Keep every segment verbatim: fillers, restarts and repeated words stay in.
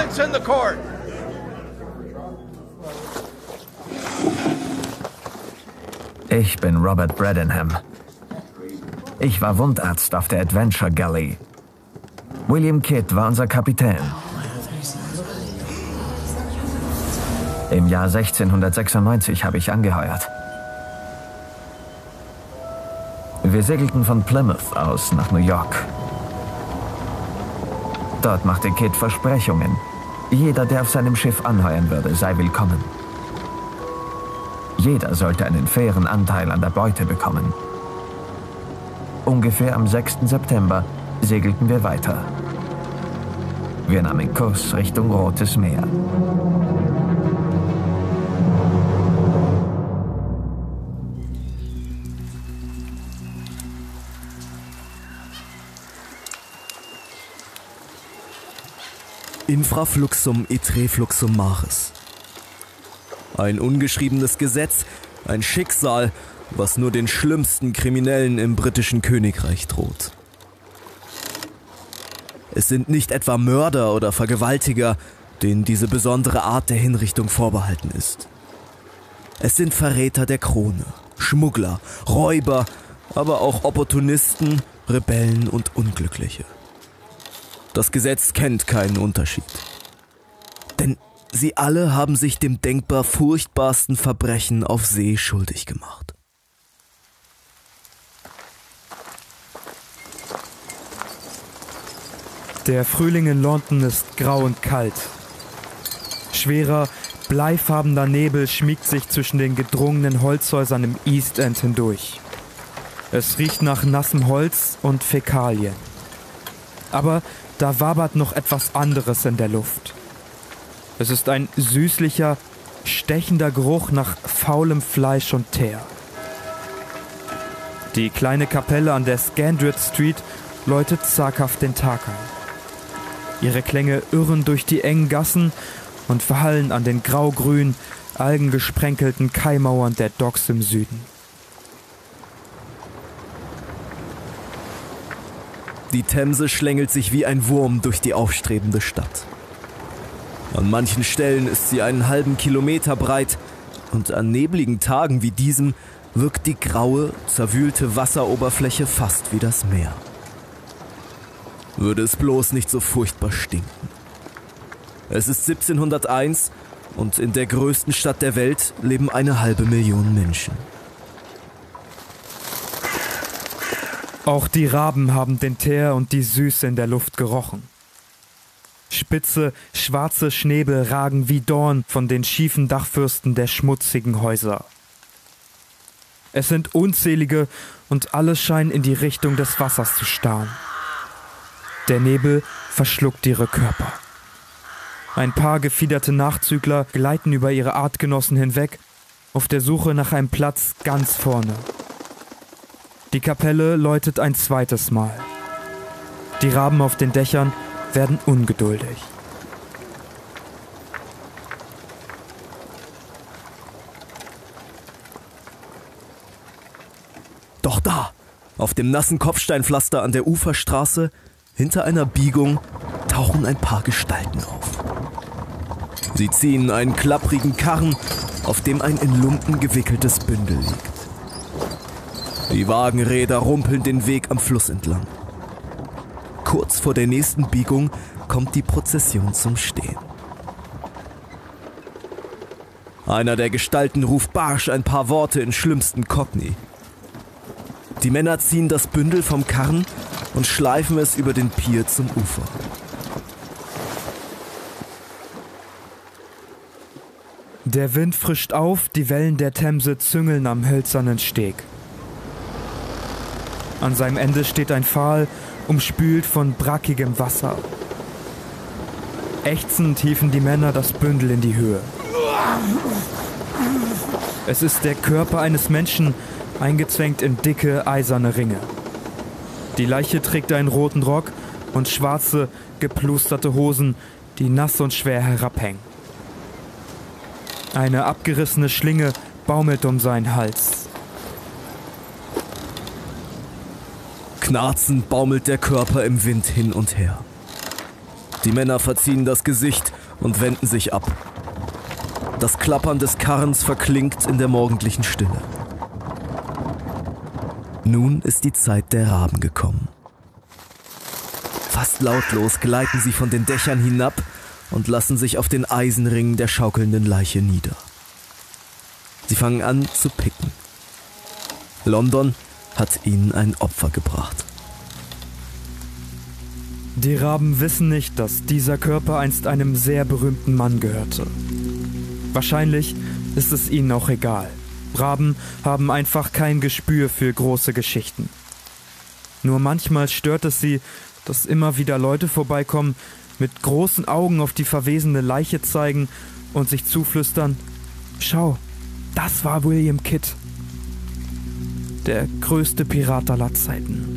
Evidence in the court. Ich bin Robert Bradenham. Ich war Wundarzt auf der Adventure Galley. William Kidd war unser Kapitän. Im Jahr sechzehnhundertsechsundneunzig habe ich angeheuert. Wir segelten von Plymouth aus nach New York. Dort machte Kidd Versprechungen. Jeder, der auf seinem Schiff anheuern würde, sei willkommen. Jeder sollte einen fairen Anteil an der Beute bekommen. Ungefähr am sechsten September segelten wir weiter. Wir nahmen Kurs Richtung Rotes Meer. Infrafluxum et refluxum maris. Ein ungeschriebenes Gesetz, ein Schicksal, was nur den schlimmsten Kriminellen im britischen Königreich droht. Es sind nicht etwa Mörder oder Vergewaltiger, denen diese besondere Art der Hinrichtung vorbehalten ist. Es sind Verräter der Krone, Schmuggler, Räuber, aber auch Opportunisten, Rebellen und Unglückliche. Das Gesetz kennt keinen Unterschied. Denn sie alle haben sich dem denkbar furchtbarsten Verbrechen auf See schuldig gemacht. Der Frühling in London ist grau und kalt. Schwerer, bleifarbener Nebel schmiegt sich zwischen den gedrungenen Holzhäusern im East End hindurch. Es riecht nach nassem Holz und Fäkalien. Aber da wabert noch etwas anderes in der Luft. Es ist ein süßlicher, stechender Geruch nach faulem Fleisch und Teer. Die kleine Kapelle an der Scandrett Street läutet zaghaft den Tag ein. Ihre Klänge irren durch die engen Gassen und verhallen an den grau-grün, algengesprenkelten Kaimauern der Docks im Süden. Die Themse schlängelt sich wie ein Wurm durch die aufstrebende Stadt. An manchen Stellen ist sie einen halben Kilometer breit und an nebligen Tagen wie diesem wirkt die graue, zerwühlte Wasseroberfläche fast wie das Meer. Würde es bloß nicht so furchtbar stinken. Es ist siebzehnhunderteins und in der größten Stadt der Welt leben eine halbe Million Menschen. Auch die Raben haben den Teer und die Süße in der Luft gerochen. Spitze, schwarze Schnäbel ragen wie Dorn von den schiefen Dachfirsten der schmutzigen Häuser. Es sind unzählige und alle scheinen in die Richtung des Wassers zu starren. Der Nebel verschluckt ihre Körper. Ein paar gefiederte Nachzügler gleiten über ihre Artgenossen hinweg, auf der Suche nach einem Platz ganz vorne. Die Kapelle läutet ein zweites Mal. Die Raben auf den Dächern werden ungeduldig. Doch da, auf dem nassen Kopfsteinpflaster an der Uferstraße, hinter einer Biegung, tauchen ein paar Gestalten auf. Sie ziehen einen klapprigen Karren, auf dem ein in Lumpen gewickeltes Bündel liegt. Die Wagenräder rumpeln den Weg am Fluss entlang. Kurz vor der nächsten Biegung kommt die Prozession zum Stehen. Einer der Gestalten ruft barsch ein paar Worte in schlimmstem Cockney. Die Männer ziehen das Bündel vom Karren und schleifen es über den Pier zum Ufer. Der Wind frischt auf, die Wellen der Themse züngeln am hölzernen Steg. An seinem Ende steht ein Pfahl, umspült von brackigem Wasser. Ächzend hieven die Männer das Bündel in die Höhe. Es ist der Körper eines Menschen, eingezwängt in dicke, eiserne Ringe. Die Leiche trägt einen roten Rock und schwarze, geplusterte Hosen, die nass und schwer herabhängen. Eine abgerissene Schlinge baumelt um seinen Hals. Knarzend baumelt der Körper im Wind hin und her. Die Männer verziehen das Gesicht und wenden sich ab. Das Klappern des Karrens verklingt in der morgendlichen Stille. Nun ist die Zeit der Raben gekommen. Fast lautlos gleiten sie von den Dächern hinab und lassen sich auf den Eisenringen der schaukelnden Leiche nieder. Sie fangen an zu picken. London hat ihnen ein Opfer gebracht. Die Raben wissen nicht, dass dieser Körper einst einem sehr berühmten Mann gehörte. Wahrscheinlich ist es ihnen auch egal. Raben haben einfach kein Gespür für große Geschichten. Nur manchmal stört es sie, dass immer wieder Leute vorbeikommen, mit großen Augen auf die verwesende Leiche zeigen und sich zuflüstern: Schau, das war William Kidd, der größte Pirat aller Zeiten.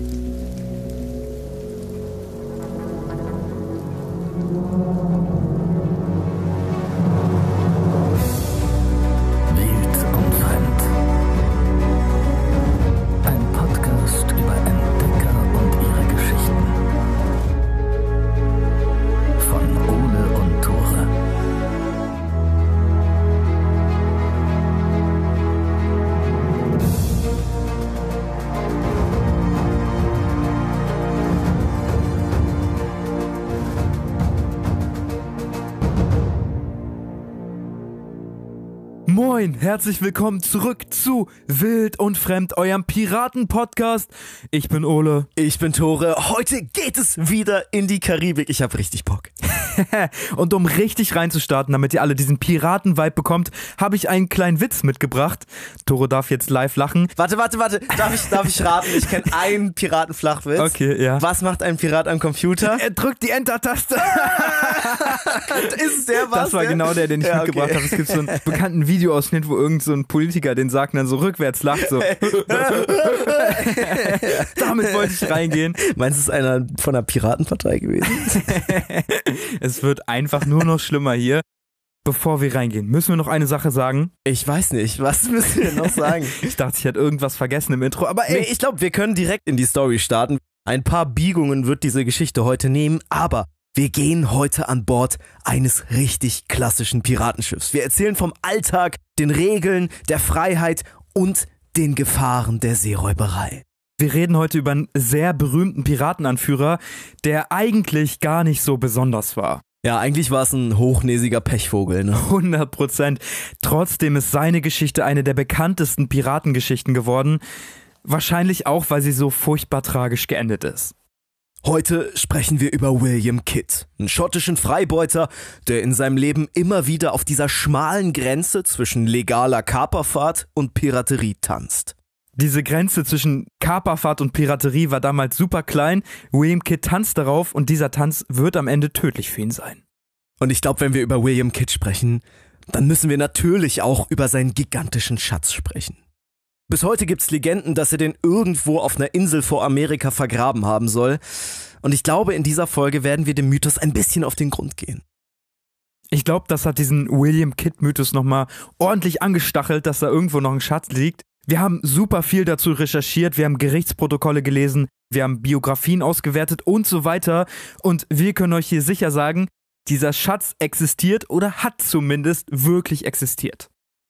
Moin, herzlich willkommen zurück zu Wild und Fremd, eurem Piraten-Podcast. Ich bin Ole. Ich bin Tore. Heute geht es wieder in die Karibik. Ich hab richtig Bock. Und um richtig reinzustarten, damit ihr alle diesen Piraten-Vibe bekommt, habe ich einen kleinen Witz mitgebracht. Tore darf jetzt live lachen. Warte, warte, warte. Darf ich, darf ich raten? Ich kenne einen Piratenflachwitz. Okay, ja. Was macht ein Pirat am Computer? Er drückt die Enter-Taste. Ist es der was? Das war der? Genau der, den ich ja, mitgebracht okay. habe. Es gibt so einen bekannten Videoausschnitt, wo irgend so ein Politiker den sagt und dann so rückwärts lacht. So. Damit wollte ich reingehen. Meinst du, es ist einer von der Piratenpartei gewesen? Es wird einfach nur noch schlimmer hier. Bevor wir reingehen, müssen wir noch eine Sache sagen? Ich weiß nicht, was müssen wir noch sagen? Ich dachte, ich hätte irgendwas vergessen im Intro, aber ey. Nee, ich glaube, wir können direkt in die Story starten. Ein paar Biegungen wird diese Geschichte heute nehmen, aber wir gehen heute an Bord eines richtig klassischen Piratenschiffs. Wir erzählen vom Alltag, den Regeln, der Freiheit und den Gefahren der Seeräuberei. Wir reden heute über einen sehr berühmten Piratenanführer, der eigentlich gar nicht so besonders war. Ja, eigentlich war es ein hochnäsiger Pechvogel, ne? hundert Prozent. Trotzdem ist seine Geschichte eine der bekanntesten Piratengeschichten geworden. Wahrscheinlich auch, weil sie so furchtbar tragisch geendet ist. Heute sprechen wir über William Kidd, einen schottischen Freibeuter, der in seinem Leben immer wieder auf dieser schmalen Grenze zwischen legaler Kaperfahrt und Piraterie tanzt. Diese Grenze zwischen Kaperfahrt und Piraterie war damals super klein. William Kidd tanzt darauf und dieser Tanz wird am Ende tödlich für ihn sein. Und ich glaube, wenn wir über William Kidd sprechen, dann müssen wir natürlich auch über seinen gigantischen Schatz sprechen. Bis heute gibt's Legenden, dass er den irgendwo auf einer Insel vor Amerika vergraben haben soll. Und ich glaube, in dieser Folge werden wir dem Mythos ein bisschen auf den Grund gehen. Ich glaube, das hat diesen William Kidd-Mythos nochmal ordentlich angestachelt, dass da irgendwo noch ein Schatz liegt. Wir haben super viel dazu recherchiert, wir haben Gerichtsprotokolle gelesen, wir haben Biografien ausgewertet und so weiter. Und wir können euch hier sicher sagen, dieser Schatz existiert oder hat zumindest wirklich existiert.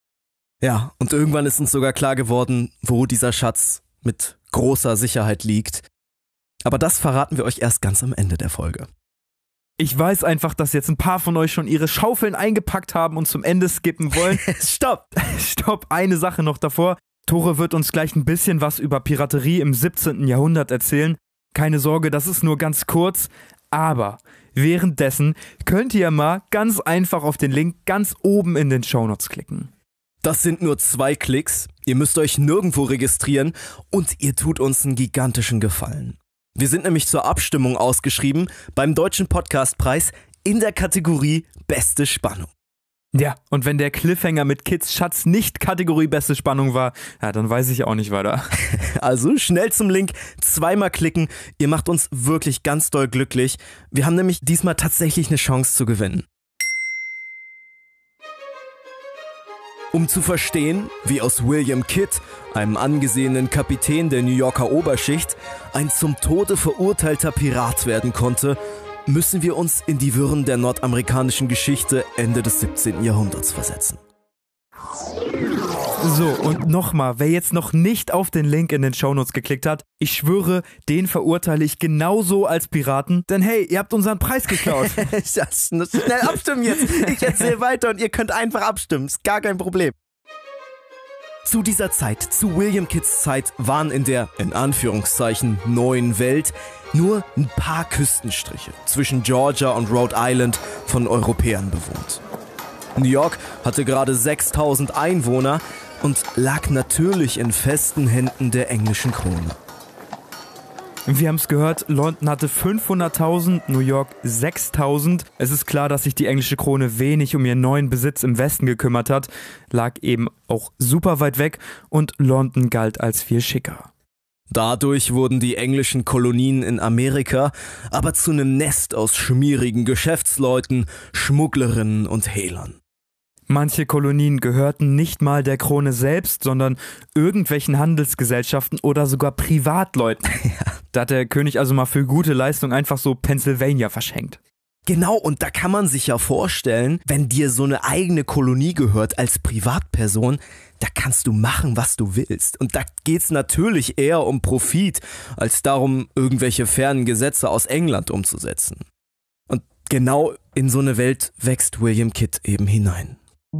Ja, und irgendwann ist uns sogar klar geworden, wo dieser Schatz mit großer Sicherheit liegt. Aber das verraten wir euch erst ganz am Ende der Folge. Ich weiß einfach, dass jetzt ein paar von euch schon ihre Schaufeln eingepackt haben und zum Ende skippen wollen. Stopp! Stopp, eine Sache noch davor. Tore wird uns gleich ein bisschen was über Piraterie im siebzehnten Jahrhundert erzählen. Keine Sorge, das ist nur ganz kurz. Aber währenddessen könnt ihr mal ganz einfach auf den Link ganz oben in den Shownotes klicken. Das sind nur zwei Klicks. Ihr müsst euch nirgendwo registrieren und ihr tut uns einen gigantischen Gefallen. Wir sind nämlich zur Abstimmung ausgeschrieben beim Deutschen Podcastpreis in der Kategorie Beste Spannung. Ja, und wenn der Cliffhanger mit Kidds Schatz nicht Kategorie Beste Spannung war, ja, dann weiß ich auch nicht weiter. Also schnell zum Link, zweimal klicken, ihr macht uns wirklich ganz doll glücklich. Wir haben nämlich diesmal tatsächlich eine Chance zu gewinnen. Um zu verstehen, wie aus William Kidd, einem angesehenen Kapitän der New Yorker Oberschicht, ein zum Tode verurteilter Pirat werden konnte, müssen wir uns in die Wirren der nordamerikanischen Geschichte Ende des siebzehnten Jahrhunderts versetzen. So, und nochmal, wer jetzt noch nicht auf den Link in den Shownotes geklickt hat, ich schwöre, den verurteile ich genauso als Piraten, denn hey, ihr habt unseren Preis geklaut. Das, schnell abstimmen jetzt. Ich erzähle weiter und ihr könnt einfach abstimmen, ist gar kein Problem. Zu dieser Zeit, zu William Kitts Zeit, waren in der, in Anführungszeichen, neuen Welt nur ein paar Küstenstriche zwischen Georgia und Rhode Island von Europäern bewohnt. New York hatte gerade sechstausend Einwohner und lag natürlich in festen Händen der englischen Krone. Wir haben es gehört, London hatte fünfhunderttausend, New York sechstausend. Es ist klar, dass sich die englische Krone wenig um ihren neuen Besitz im Westen gekümmert hat, lag eben auch super weit weg und London galt als viel schicker. Dadurch wurden die englischen Kolonien in Amerika aber zu einem Nest aus schmierigen Geschäftsleuten, Schmugglerinnen und Hehlern. Manche Kolonien gehörten nicht mal der Krone selbst, sondern irgendwelchen Handelsgesellschaften oder sogar Privatleuten. Ja. Da hat der König also mal für gute Leistung einfach so Pennsylvania verschenkt. Genau, und da kann man sich ja vorstellen, wenn dir so eine eigene Kolonie gehört als Privatperson, da kannst du machen, was du willst. Und da geht's natürlich eher um Profit, als darum, irgendwelche fernen Gesetze aus England umzusetzen. Und genau in so eine Welt wächst William Kitt eben hinein.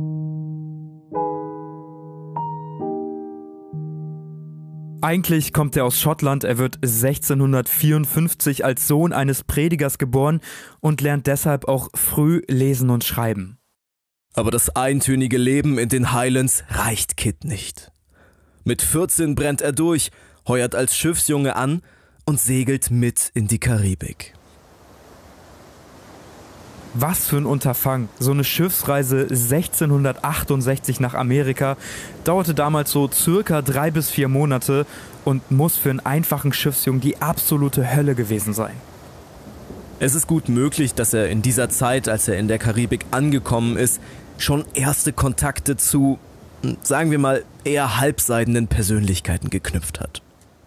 Eigentlich kommt er aus Schottland, er wird sechzehnhundertvierundfünfzig als Sohn eines Predigers geboren und lernt deshalb auch früh lesen und schreiben. Aber das eintönige Leben in den Highlands reicht Kitt nicht. Mit vierzehn brennt er durch, heuert als Schiffsjunge an und segelt mit in die Karibik. Was für ein Unterfangen. So eine Schiffsreise sechzehnhundertachtundsechzig nach Amerika dauerte damals so circa drei bis vier Monate und muss für einen einfachen Schiffsjungen die absolute Hölle gewesen sein. Es ist gut möglich, dass er in dieser Zeit, als er in der Karibik angekommen ist, schon erste Kontakte zu, sagen wir mal, eher halbseidenen Persönlichkeiten geknüpft hat.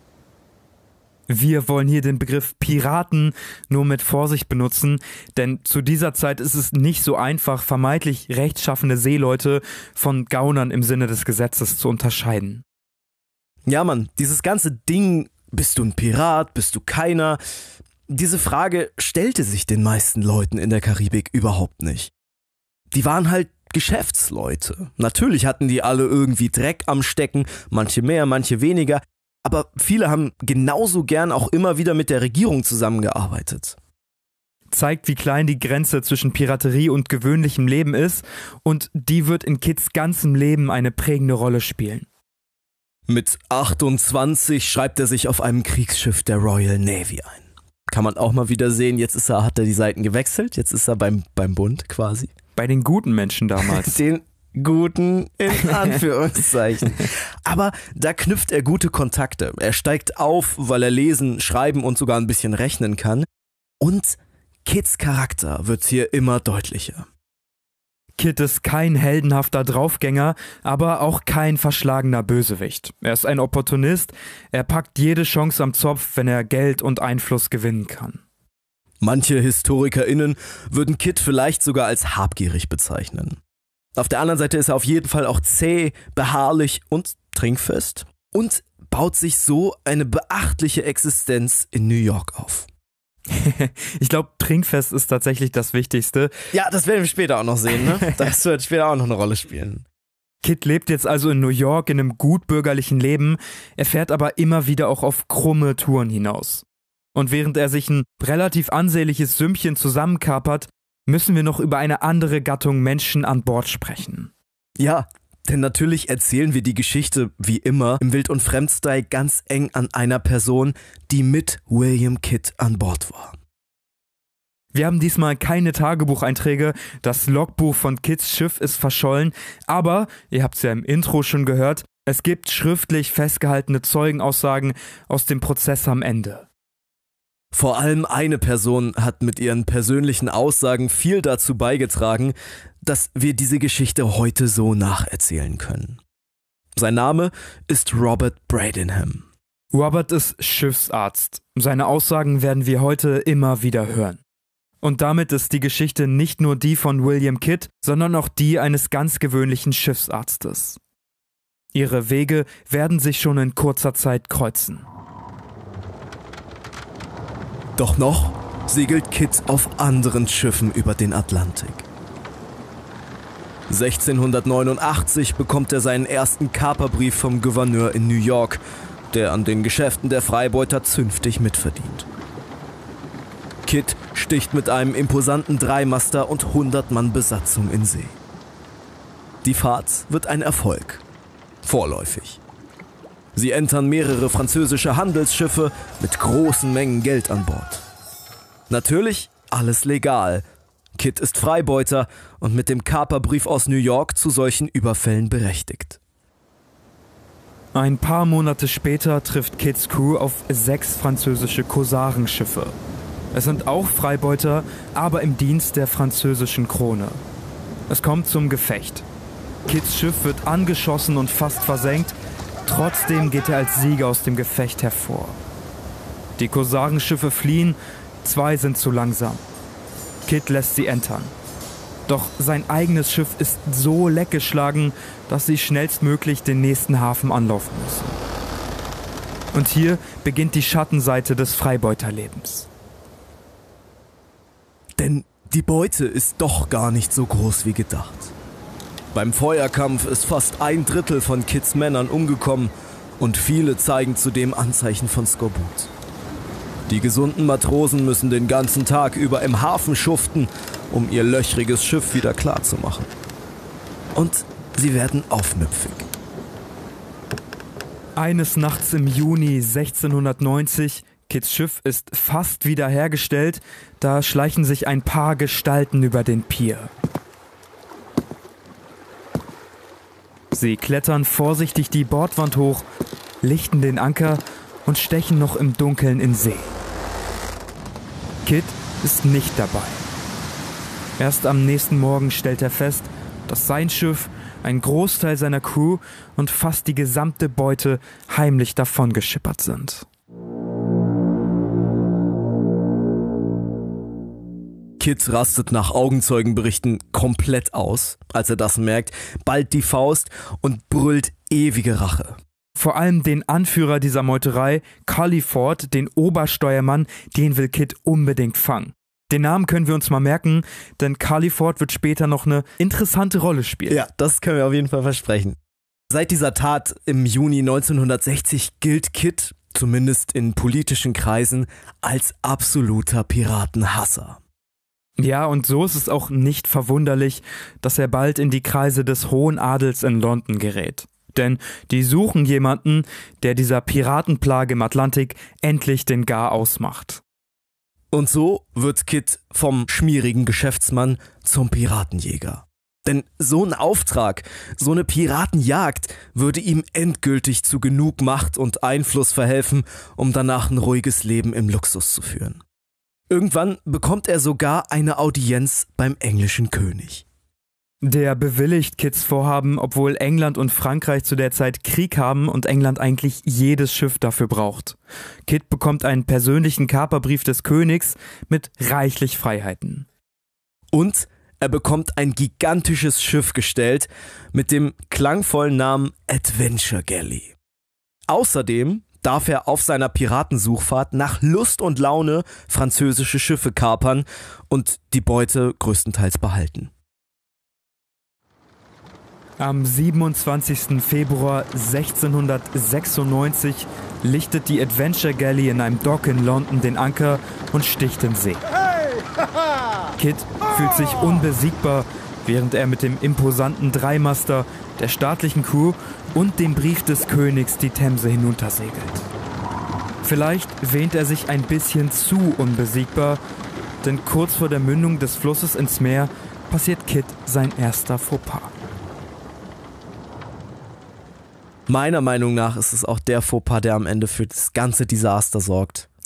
Wir wollen hier den Begriff Piraten nur mit Vorsicht benutzen, denn zu dieser Zeit ist es nicht so einfach, vermeintlich rechtschaffene Seeleute von Gaunern im Sinne des Gesetzes zu unterscheiden. Ja, Mann, dieses ganze Ding, bist du ein Pirat, bist du keiner, diese Frage stellte sich den meisten Leuten in der Karibik überhaupt nicht. Die waren halt Geschäftsleute. Natürlich hatten die alle irgendwie Dreck am Stecken, manche mehr, manche weniger, aber viele haben genauso gern auch immer wieder mit der Regierung zusammengearbeitet. Zeigt, wie klein die Grenze zwischen Piraterie und gewöhnlichem Leben ist, und die wird in Kitts ganzem Leben eine prägende Rolle spielen. Mit achtundzwanzig schreibt er sich auf einem Kriegsschiff der Royal Navy ein. Kann man auch mal wieder sehen, jetzt ist er, hat er die Seiten gewechselt, jetzt ist er beim, beim Bund quasi. Bei den guten Menschen damals. Den guten in Anführungszeichen. Aber da knüpft er gute Kontakte. Er steigt auf, weil er lesen, schreiben und sogar ein bisschen rechnen kann. Und Kitts Charakter wird hier immer deutlicher. Kitt ist kein heldenhafter Draufgänger, aber auch kein verschlagener Bösewicht. Er ist ein Opportunist, er packt jede Chance am Zopf, wenn er Geld und Einfluss gewinnen kann. Manche HistorikerInnen würden Kitt vielleicht sogar als habgierig bezeichnen. Auf der anderen Seite ist er auf jeden Fall auch zäh, beharrlich und trinkfest und baut sich so eine beachtliche Existenz in New York auf. Ich glaube, trinkfest ist tatsächlich das Wichtigste. Ja, das werden wir später auch noch sehen, ne? Das wird später auch noch eine Rolle spielen. Kitt lebt jetzt also in New York in einem gutbürgerlichen Leben, er fährt aber immer wieder auch auf krumme Touren hinaus. Und während er sich ein relativ ansehnliches Sümmchen zusammenkapert, müssen wir noch über eine andere Gattung Menschen an Bord sprechen. Ja, denn natürlich erzählen wir die Geschichte, wie immer, im Wild- und Fremd-Style ganz eng an einer Person, die mit William Kitt an Bord war. Wir haben diesmal keine Tagebucheinträge, das Logbuch von Kitts Schiff ist verschollen, aber, ihr habt es ja im Intro schon gehört, es gibt schriftlich festgehaltene Zeugenaussagen aus dem Prozess am Ende. Vor allem eine Person hat mit ihren persönlichen Aussagen viel dazu beigetragen, dass wir diese Geschichte heute so nacherzählen können. Sein Name ist Robert Bradenham. Robert ist Schiffsarzt. Seine Aussagen werden wir heute immer wieder hören. Und damit ist die Geschichte nicht nur die von William Kidd, sondern auch die eines ganz gewöhnlichen Schiffsarztes. Ihre Wege werden sich schon in kurzer Zeit kreuzen. Doch noch segelt Kidd auf anderen Schiffen über den Atlantik. sechzehnhundertneunundachtzig bekommt er seinen ersten Kaperbrief vom Gouverneur in New York, der an den Geschäften der Freibeuter zünftig mitverdient. Kidd sticht mit einem imposanten Dreimaster und hundert Mann Besatzung in See. Die Fahrt wird ein Erfolg. Vorläufig. Sie entern mehrere französische Handelsschiffe mit großen Mengen Geld an Bord. Natürlich alles legal. Kidd ist Freibeuter und mit dem Kaperbrief aus New York zu solchen Überfällen berechtigt. Ein paar Monate später trifft Kidds Crew auf sechs französische Kosarenschiffe. Es sind auch Freibeuter, aber im Dienst der französischen Krone. Es kommt zum Gefecht. Kidds Schiff wird angeschossen und fast versenkt, trotzdem geht er als Sieger aus dem Gefecht hervor. Die Kosarenschiffe fliehen, zwei sind zu langsam. Kidd lässt sie entern. Doch sein eigenes Schiff ist so leckgeschlagen, dass sie schnellstmöglich den nächsten Hafen anlaufen müssen. Und hier beginnt die Schattenseite des Freibeuterlebens. Denn die Beute ist doch gar nicht so groß wie gedacht. Beim Feuerkampf ist fast ein Drittel von Kidds Männern umgekommen und viele zeigen zudem Anzeichen von Skorbut. Die gesunden Matrosen müssen den ganzen Tag über im Hafen schuften, um ihr löchriges Schiff wieder klar zu machen. Und sie werden aufmüpfig. Eines Nachts im Juni sechzehnhundertneunzig, Kidds Schiff ist fast wiederhergestellt, da schleichen sich ein paar Gestalten über den Pier. Sie klettern vorsichtig die Bordwand hoch, lichten den Anker und stechen noch im Dunkeln in See. Kidd ist nicht dabei. Erst am nächsten Morgen stellt er fest, dass sein Schiff, ein Großteil seiner Crew und fast die gesamte Beute heimlich davongeschippert sind. Kidd rastet nach Augenzeugenberichten komplett aus, als er das merkt, ballt die Faust und brüllt ewige Rache. Vor allem den Anführer dieser Meuterei, Culliford, den Obersteuermann, den will Kidd unbedingt fangen. Den Namen können wir uns mal merken, denn Culliford wird später noch eine interessante Rolle spielen. Ja, das können wir auf jeden Fall versprechen. Seit dieser Tat im Juni neunzehnhundertsechzig gilt Kidd, zumindest in politischen Kreisen, als absoluter Piratenhasser. Ja, und so ist es auch nicht verwunderlich, dass er bald in die Kreise des Hohen Adels in London gerät. Denn die suchen jemanden, der dieser Piratenplage im Atlantik endlich den Garaus macht. Und so wird Kidd vom schmierigen Geschäftsmann zum Piratenjäger. Denn so ein Auftrag, so eine Piratenjagd würde ihm endgültig zu genug Macht und Einfluss verhelfen, um danach ein ruhiges Leben im Luxus zu führen. Irgendwann bekommt er sogar eine Audienz beim englischen König. Der bewilligt Kidds Vorhaben, obwohl England und Frankreich zu der Zeit Krieg haben und England eigentlich jedes Schiff dafür braucht. Kidd bekommt einen persönlichen Kaperbrief des Königs mit reichlich Freiheiten. Und er bekommt ein gigantisches Schiff gestellt mit dem klangvollen Namen Adventure Galley. Außerdem darf er auf seiner Piratensuchfahrt nach Lust und Laune französische Schiffe kapern und die Beute größtenteils behalten. Am siebenundzwanzigsten Februar sechzehnhundertsechsundneunzig lichtet die Adventure Galley in einem Dock in London den Anker und sticht in See. Kidd fühlt sich unbesiegbar, während er mit dem imposanten Dreimaster, der staatlichen Crew und dem Brief des Königs die Themse hinuntersegelt. Vielleicht wähnt er sich ein bisschen zu unbesiegbar, denn kurz vor der Mündung des Flusses ins Meer passiert Kidd sein erster Fauxpas. Meiner Meinung nach ist es auch der Fauxpas, der am Ende für das ganze Desaster sorgt.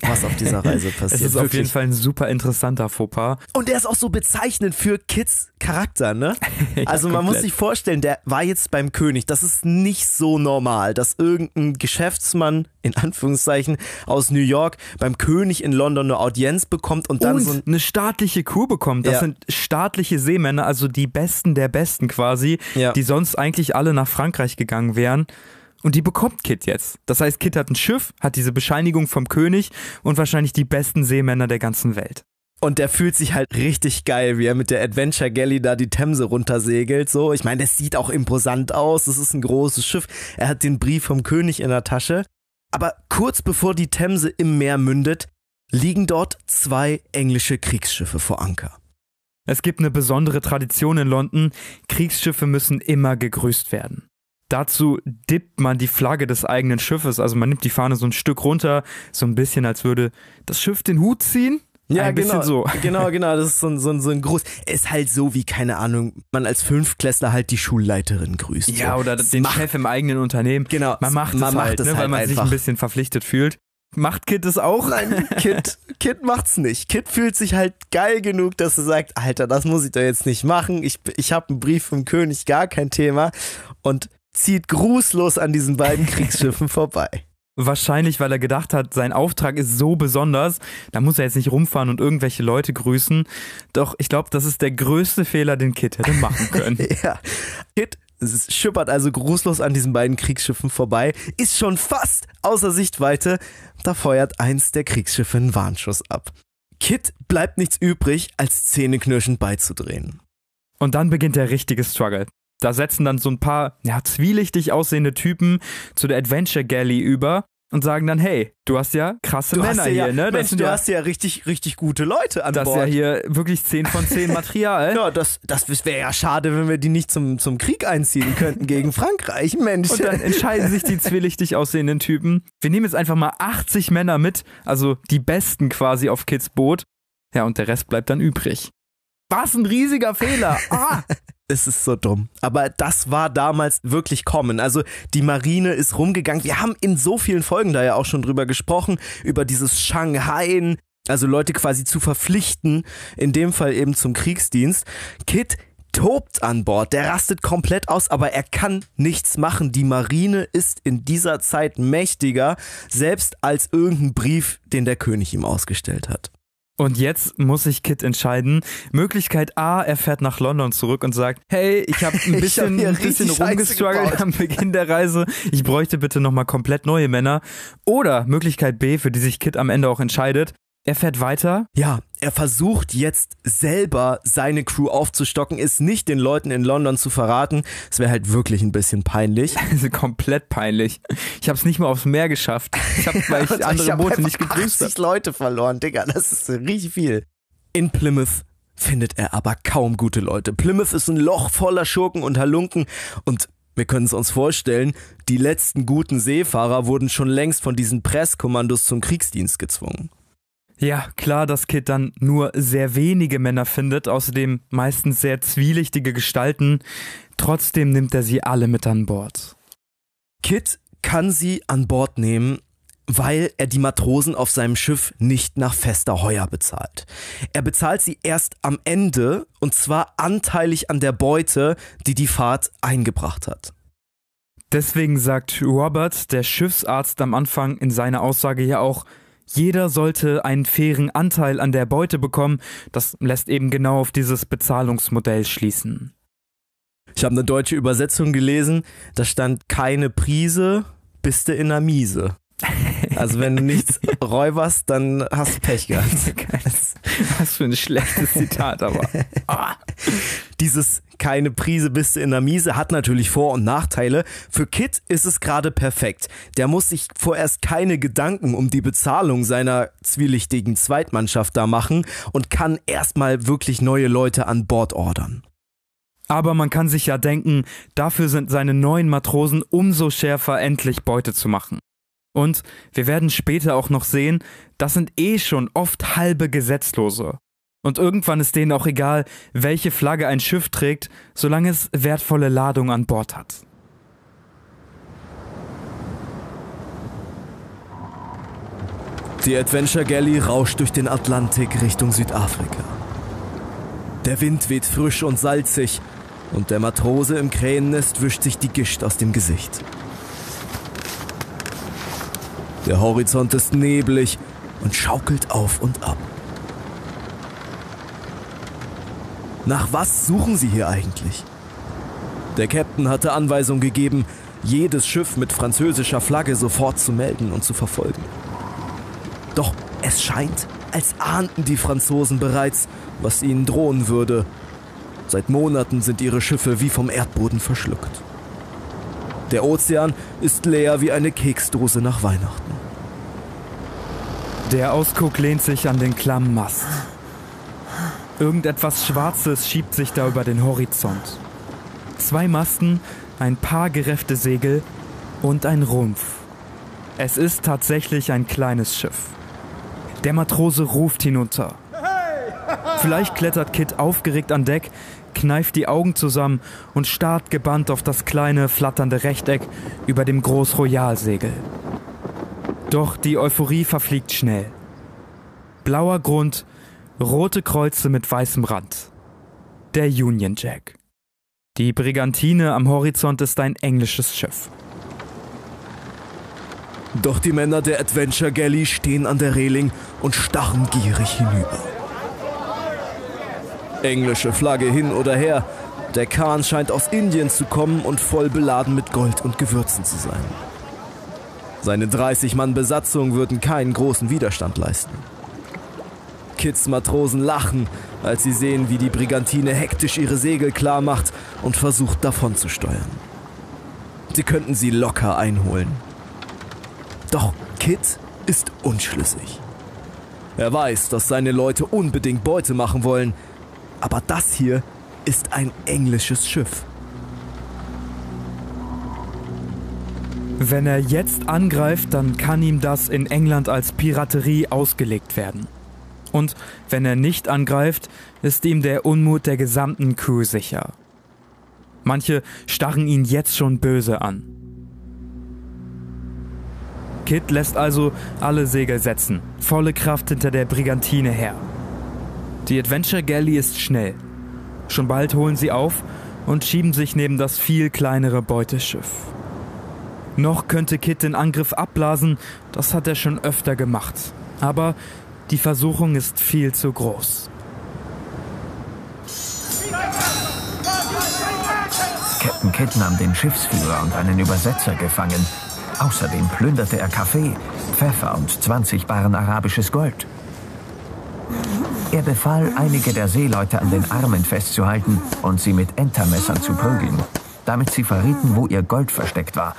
was auf dieser Reise passiert. Es ist Wirklich. auf jeden Fall ein super interessanter Fauxpas. Und der ist auch so bezeichnend für Kids Charakter, ne? Ja, also man komplett. muss sich vorstellen, der war jetzt beim König. Das ist nicht so normal, dass irgendein Geschäftsmann, in Anführungszeichen, aus New York beim König in London eine Audienz bekommt und dann und so ein... eine staatliche Crew bekommt. Das Ja. sind staatliche Seemänner, also die Besten der Besten quasi, Ja. die sonst eigentlich alle nach Frankreich gegangen wären. Und die bekommt Kit jetzt. Das heißt, Kit hat ein Schiff, hat diese Bescheinigung vom König und wahrscheinlich die besten Seemänner der ganzen Welt. Und der fühlt sich halt richtig geil, wie er mit der Adventure Galley da die Themse runtersegelt. So, ich meine, das sieht auch imposant aus. Das ist ein großes Schiff. Er hat den Brief vom König in der Tasche. Aber kurz bevor die Themse im Meer mündet, liegen dort zwei englische Kriegsschiffe vor Anker. Es gibt eine besondere Tradition in London. Kriegsschiffe müssen immer gegrüßt werden. Dazu dippt man die Flagge des eigenen Schiffes, also man nimmt die Fahne so ein Stück runter, so ein bisschen als würde das Schiff den Hut ziehen. Ja, ein genau, bisschen so. genau, genau, das ist so ein, so ein, so ein Gruß. Ist halt so wie, keine Ahnung, man als Fünftklässler halt die Schulleiterin grüßt. Ja, so. oder Das den macht, Chef im eigenen Unternehmen. Genau, Man macht man es macht halt, es ne, weil halt man sich einfach. ein bisschen verpflichtet fühlt. Macht Kit es auch? Nein, Kid, Kid macht's nicht. Kid fühlt sich halt geil genug, dass er sagt, Alter, das muss ich doch jetzt nicht machen. Ich, ich habe einen Brief vom König, gar kein Thema. Und zieht grußlos an diesen beiden Kriegsschiffen vorbei. Wahrscheinlich, weil er gedacht hat, sein Auftrag ist so besonders, da muss er jetzt nicht rumfahren und irgendwelche Leute grüßen. Doch ich glaube, das ist der größte Fehler, den Kit hätte machen können. Ja, Kid schippert also grußlos an diesen beiden Kriegsschiffen vorbei, ist schon fast außer Sichtweite, da feuert eins der Kriegsschiffe einen Warnschuss ab. Kid bleibt nichts übrig, als zähneknirschend beizudrehen. Und dann beginnt der richtige Struggle. Da setzen dann so ein paar ja, zwielichtig aussehende Typen zu der Adventure Galley über und sagen dann, hey, du hast ja krasse Du Männer hast ja, hier, ne? Das Mensch, sind du ja, hast ja richtig, richtig gute Leute an das ist Bord. ja hier wirklich zehn von zehn Material. Ja, das, das wäre ja schade, wenn wir die nicht zum, zum Krieg einziehen könnten gegen Frankreich, Mensch. Und dann entscheiden sich die zwielichtig aussehenden Typen. Wir nehmen jetzt einfach mal achtzig Männer mit, also die Besten quasi auf Kids Boot. Ja, und der Rest bleibt dann übrig. Was ein riesiger Fehler. Ah. Es ist so dumm. Aber das war damals wirklich common. Also die Marine ist rumgegangen. Wir haben in so vielen Folgen da ja auch schon drüber gesprochen, über dieses Shanghai, also Leute quasi zu verpflichten, in dem Fall eben zum Kriegsdienst. Kid tobt an Bord, der rastet komplett aus, aber er kann nichts machen. Die Marine ist in dieser Zeit mächtiger, selbst als irgendein Brief, den der König ihm ausgestellt hat. Und jetzt muss sich Kit entscheiden. Möglichkeit A, er fährt nach London zurück und sagt, hey, ich habe ein Ich hab bisschen, hier ein bisschen richtig Scheiße rumgestruggelt gebaut. am Beginn der Reise. Ich bräuchte bitte nochmal komplett neue Männer. Oder Möglichkeit B, für die sich Kit am Ende auch entscheidet. Er fährt weiter. Ja, er versucht jetzt selber seine Crew aufzustocken, ist nicht den Leuten in London zu verraten. Es wäre halt wirklich ein bisschen peinlich. Das ist komplett peinlich. Ich habe es nicht mal aufs Meer geschafft. Ich habe, weil ich andere ich hab Boote einfach nicht gegrüßt habe. achtzig Leute verloren, Digga, das ist richtig viel. In Plymouth findet er aber kaum gute Leute. Plymouth ist ein Loch voller Schurken und Halunken und wir können es uns vorstellen, die letzten guten Seefahrer wurden schon längst von diesen Presskommandos zum Kriegsdienst gezwungen. Ja, klar, dass Kit dann nur sehr wenige Männer findet, außerdem meistens sehr zwielichtige Gestalten. Trotzdem nimmt er sie alle mit an Bord. Kit kann sie an Bord nehmen, weil er die Matrosen auf seinem Schiff nicht nach fester Heuer bezahlt. Er bezahlt sie erst am Ende, und zwar anteilig an der Beute, die die Fahrt eingebracht hat. Deswegen sagt Robert, der Schiffsarzt, am Anfang in seiner Aussage ja auch, jeder sollte einen fairen Anteil an der Beute bekommen. Das lässt eben genau auf dieses Bezahlungsmodell schließen. Ich habe eine deutsche Übersetzung gelesen, da stand keine Prise, bist du in der Miese. Also wenn du nichts räuberst, dann hast du Pech gehabt. Was für ein schlechtes Zitat, aber. Ah. Dieses keine Prise bist du in der Miese hat natürlich Vor- und Nachteile. Für Kit ist es gerade perfekt. Der muss sich vorerst keine Gedanken um die Bezahlung seiner zwielichtigen Zweitmannschaft da machen und kann erstmal wirklich neue Leute an Bord ordern. Aber man kann sich ja denken, dafür sind seine neuen Matrosen umso schärfer, endlich Beute zu machen. Und wir werden später auch noch sehen, das sind eh schon oft halbe Gesetzlose. Und irgendwann ist denen auch egal, welche Flagge ein Schiff trägt, solange es wertvolle Ladung an Bord hat. Die Adventure Galley rauscht durch den Atlantik Richtung Südafrika. Der Wind weht frisch und salzig und der Matrose im Krähennest wischt sich die Gischt aus dem Gesicht. Der Horizont ist neblig und schaukelt auf und ab. Nach was suchen Sie hier eigentlich? Der Captain hatte Anweisung gegeben, jedes Schiff mit französischer Flagge sofort zu melden und zu verfolgen. Doch es scheint, als ahnten die Franzosen bereits, was ihnen drohen würde. Seit Monaten sind ihre Schiffe wie vom Erdboden verschluckt. Der Ozean ist leer wie eine Keksdose nach Weihnachten. Der Ausguck lehnt sich an den klammen Mast. Irgendetwas Schwarzes schiebt sich da über den Horizont. Zwei Masten, ein paar gereffte Segel und ein Rumpf. Es ist tatsächlich ein kleines Schiff. Der Matrose ruft hinunter. Vielleicht klettert Kit aufgeregt an Deck, kneift die Augen zusammen und starrt gebannt auf das kleine, flatternde Rechteck über dem Groß-Royal-Segel. Doch die Euphorie verfliegt schnell. Blauer Grund, rote Kreuze mit weißem Rand. Der Union Jack. Die Brigantine am Horizont ist ein englisches Schiff. Doch die Männer der Adventure Galley stehen an der Reling und starren gierig hinüber. Englische Flagge hin oder her, der Kahn scheint aus Indien zu kommen und voll beladen mit Gold und Gewürzen zu sein. Seine dreißig Mann Besatzung würden keinen großen Widerstand leisten. Kits Matrosen lachen, als sie sehen, wie die Brigantine hektisch ihre Segel klar macht und versucht davon zu steuern. Sie könnten sie locker einholen. Doch Kit ist unschlüssig. Er weiß, dass seine Leute unbedingt Beute machen wollen, aber das hier ist ein englisches Schiff. Wenn er jetzt angreift, dann kann ihm das in England als Piraterie ausgelegt werden. Und wenn er nicht angreift, ist ihm der Unmut der gesamten Crew sicher. Manche starren ihn jetzt schon böse an. Kit lässt also alle Segel setzen, volle Kraft hinter der Brigantine her. Die Adventure Galley ist schnell. Schon bald holen sie auf und schieben sich neben das viel kleinere Beuteschiff. Noch könnte Kit den Angriff abblasen, das hat er schon öfter gemacht. Aber die Versuchung ist viel zu groß. Captain Kit nahm den Schiffsführer und einen Übersetzer gefangen. Außerdem plünderte er Kaffee, Pfeffer und zwanzig Barren arabisches Gold. Er befahl, einige der Seeleute an den Armen festzuhalten und sie mit Entermessern zu prügeln, damit sie verrieten, wo ihr Gold versteckt war.